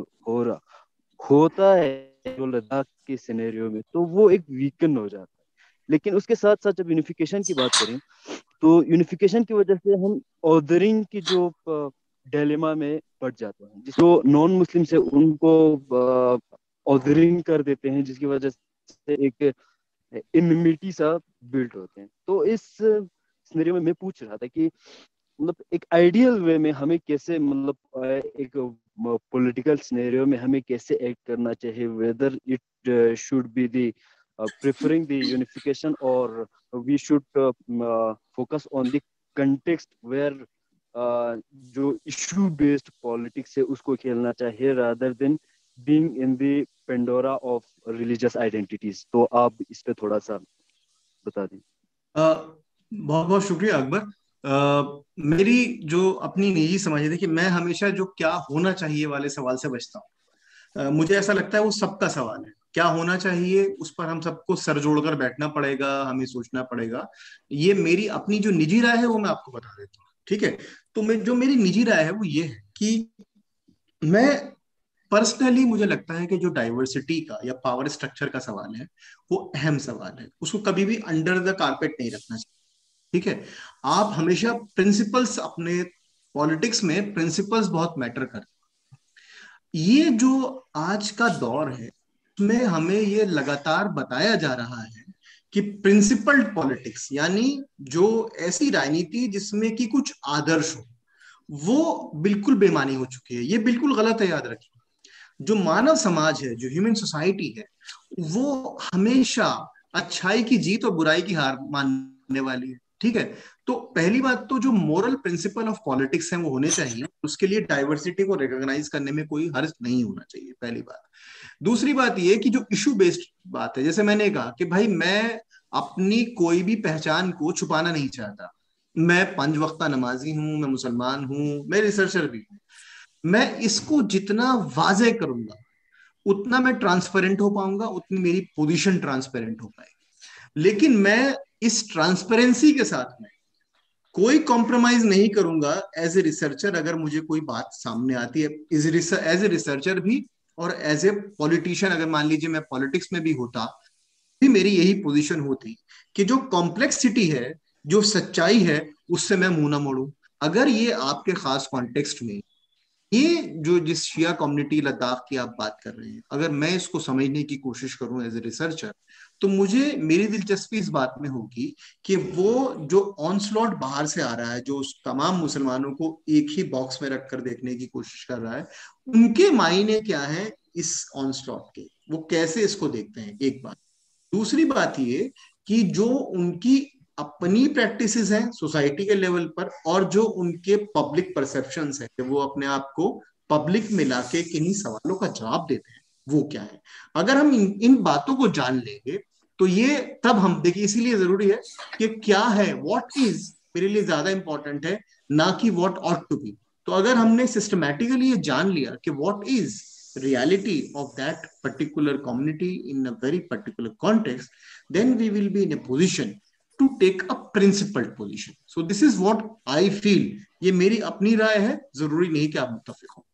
होता है जो लद्दाख के सिनेरियो में, तो वो एक वीकन हो जाता है। लेकिन उसके साथ साथ जब यूनिफिकेशन की बात करें तो यूनिफिकेशन की वजह से हम ऑर्डरिंग की जो डिलेमा में पड़ जाते हैं, जो नॉन मुस्लिम से उनको ऑर्डरिंग कर देते हैं, जिसकी वजह से एक इनमिटी सा बिल्ड होते हैं। तो इस सिनेरियो में मैं पूछ रहा था कि मतलब एक आइडियल वे में हमें कैसे, मतलब एक पॉलिटिकल सिनेरियो में हमें कैसे एक्ट करना चाहिए, whether it should be the preferring the unification और we should focus on the context where जो इशू बेस्ड पॉलिटिक्स है उसको खेलना चाहिए, rather than being in the Pandora of religious identities. तो आप इस पे थोड़ा सा बता दें। बहुत बहुत शुक्रिया अकबर। मेरी जो अपनी निजी समझ है कि मैं हमेशा जो क्या होना चाहिए वाले सवाल से बचता हूँ। मुझे ऐसा लगता है वो सबका सवाल है, क्या होना चाहिए उस पर हम सबको सर जोड़कर बैठना पड़ेगा, हमें सोचना पड़ेगा। ये मेरी अपनी जो निजी राय है वो मैं आपको बता देता हूँ, ठीक है। तो जो मेरी निजी राय है वो ये है कि मैं पर्सनली, मुझे लगता है कि जो डाइवर्सिटी का या पावर स्ट्रक्चर का सवाल है वो अहम सवाल है, उसको कभी भी अंडर द कारपेट नहीं रखना चाहिए, ठीक है। आप हमेशा प्रिंसिपल्स, अपने पॉलिटिक्स में प्रिंसिपल्स बहुत मैटर करते हैं। ये जो आज का दौर है उसमें हमें ये लगातार बताया जा रहा है कि प्रिंसिपल्ड पॉलिटिक्स, यानी जो ऐसी राजनीति जिसमें कि कुछ आदर्श हो, वो बिल्कुल बेमानी हो चुकी है। ये बिल्कुल गलत है, याद रखिए। जो मानव समाज है, जो ह्यूमन सोसाइटी है, वो हमेशा अच्छाई की जीत और बुराई की हार मानने वाली है, ठीक है। तो पहली बात तो जो मोरल प्रिंसिपल ऑफ पॉलिटिक्स है वो होने चाहिए, उसके लिए डाइवर्सिटी को रिकॉग्नाइज करने में कोई हर्ज नहीं होना चाहिए, पहली बात। दूसरी बात ये कि जो इशू बेस्ड बात है, जैसे मैंने कहा कि भाई मैं अपनी कोई भी पहचान को छुपाना नहीं चाहता। मैं 5 वक्ता नमाजी हूं, मैं मुसलमान हूं, मैं रिसर्चर भी हूं। मैं इसको जितना वाजे करूंगा उतना मैं ट्रांसपेरेंट हो पाऊंगा, उतनी मेरी पोजीशन ट्रांसपेरेंट हो पाएगी। लेकिन मैं इस ट्रांसपेरेंसी के साथ में कोई कॉम्प्रोमाइज नहीं करूंगा एज ए रिसर्चर। अगर मुझे कोई बात सामने आती है एज ए रिसर्चर भी, और एज ए पॉलिटिशियन, अगर मान लीजिए मैं पॉलिटिक्स में भी होता, भी मेरी यही पोजीशन होती कि जो कॉम्प्लेक्सिटी है, जो सच्चाई है, उससे मैं मुंह ना मोड़ूं। अगर ये आपके खास कॉन्टेक्स्ट में, ये जो जिस शिया कम्युनिटी लद्दाख की आप बात कर रहे हैं, अगर मैं इसको समझने की कोशिश करूं एज ए रिसर्चर, तो मुझे, मेरी दिलचस्पी इस बात में होगी कि वो जो ऑनस्लॉट बाहर से आ रहा है, जो तमाम मुसलमानों को एक ही बॉक्स में रखकर देखने की कोशिश कर रहा है, उनके मायने क्या है इस ऑनस्लॉट के, वो कैसे इसको देखते हैं, एक बात। दूसरी बात ये कि जो उनकी अपनी प्रैक्टिसेस हैं सोसाइटी के लेवल पर, और जो उनके पब्लिक परसेप्शंस है, वो अपने आप को पब्लिक में लाके किन्हीं सवालों का जवाब देते हैं, वो क्या है। अगर हम इन बातों को जान लेंगे तो ये तब हम देखिए, इसीलिए जरूरी है कि क्या है, व्हाट इज मेरे लिए ज्यादा इंपॉर्टेंट है, ना कि व्हाट ऑट टू बी। तो अगर हमने सिस्टमैटिकली ये जान लिया कि what is reality of that particular community in a very particular context, then we will be in a position to take a principled position. So this is what I feel. ये मेरी अपनी राय है, जरूरी नहीं कि आप मुत्तफिक हो।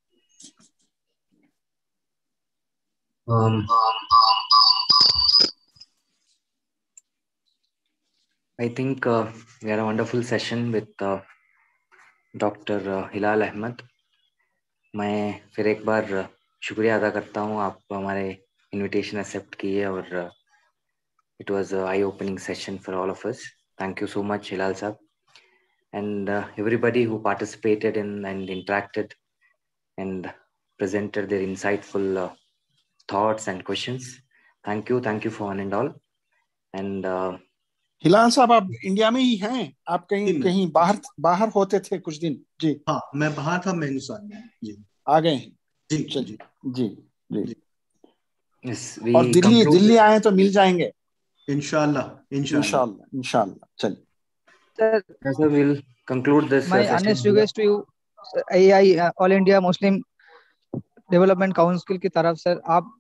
I think we had a wonderful session with Dr. Hilal Ahmed. मैं फिर एक बार शुक्रिया अदा करता हूँ, आप हमारे इनविटेशन एक्सेप्ट किए और it was an eye-opening session for all of us. Thank you so much, Hilal Sahab, and everybody who participated in and interacted and presented their insightful thoughts and questions. Thank you for one and all. And हिलाल साहब, आप India में ही हैं? आप कहीं बाहर होते थे कुछ दिन? जी हाँ, मैं बाहर था, मैं हिंदुस्तान में जी आ गए। जी जी जी जी। yes, और दिल्ली आए तो मिल जाएंगे इंशाल्लाह इंशाल्लाह। चलिए sir, we'll conclude this my session. honest request to you, AI all India Muslim development council की तरफ से आप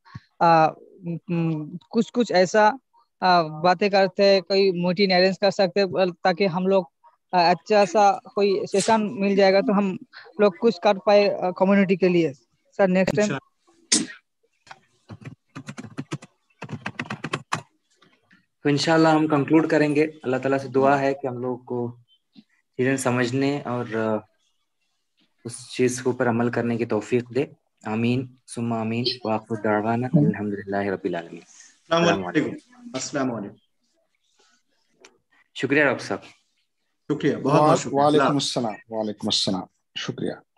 कुछ ऐसा बातें करते हैं, कोई मीटिंग अरेंज कर सकते हैं ताकि हम लोग अच्छा सा कोई सेशन मिल जाएगा तो हम लोग कुछ कर पाए कम्युनिटी के लिए। सर नेक्स्ट टाइम तो इंशाल्लाह हम कंक्लूड करेंगे। अल्लाह ताला से दुआ है कि हम लोग को चीजें समझने और उस चीज के ऊपर अमल करने की तौफीक दे। आमीन सुम्मा आमीन। व आखिर दअवाना अल्हम्दुलिल्लाहि रब्बिल आलमीन। अस्सलाम वालेकुम। शुक्रिया डॉक्टर साहब। शुक्रिया, बहुत बहुत शुक्रिया। वालेकुम अस्सलाम। शुक्रिया।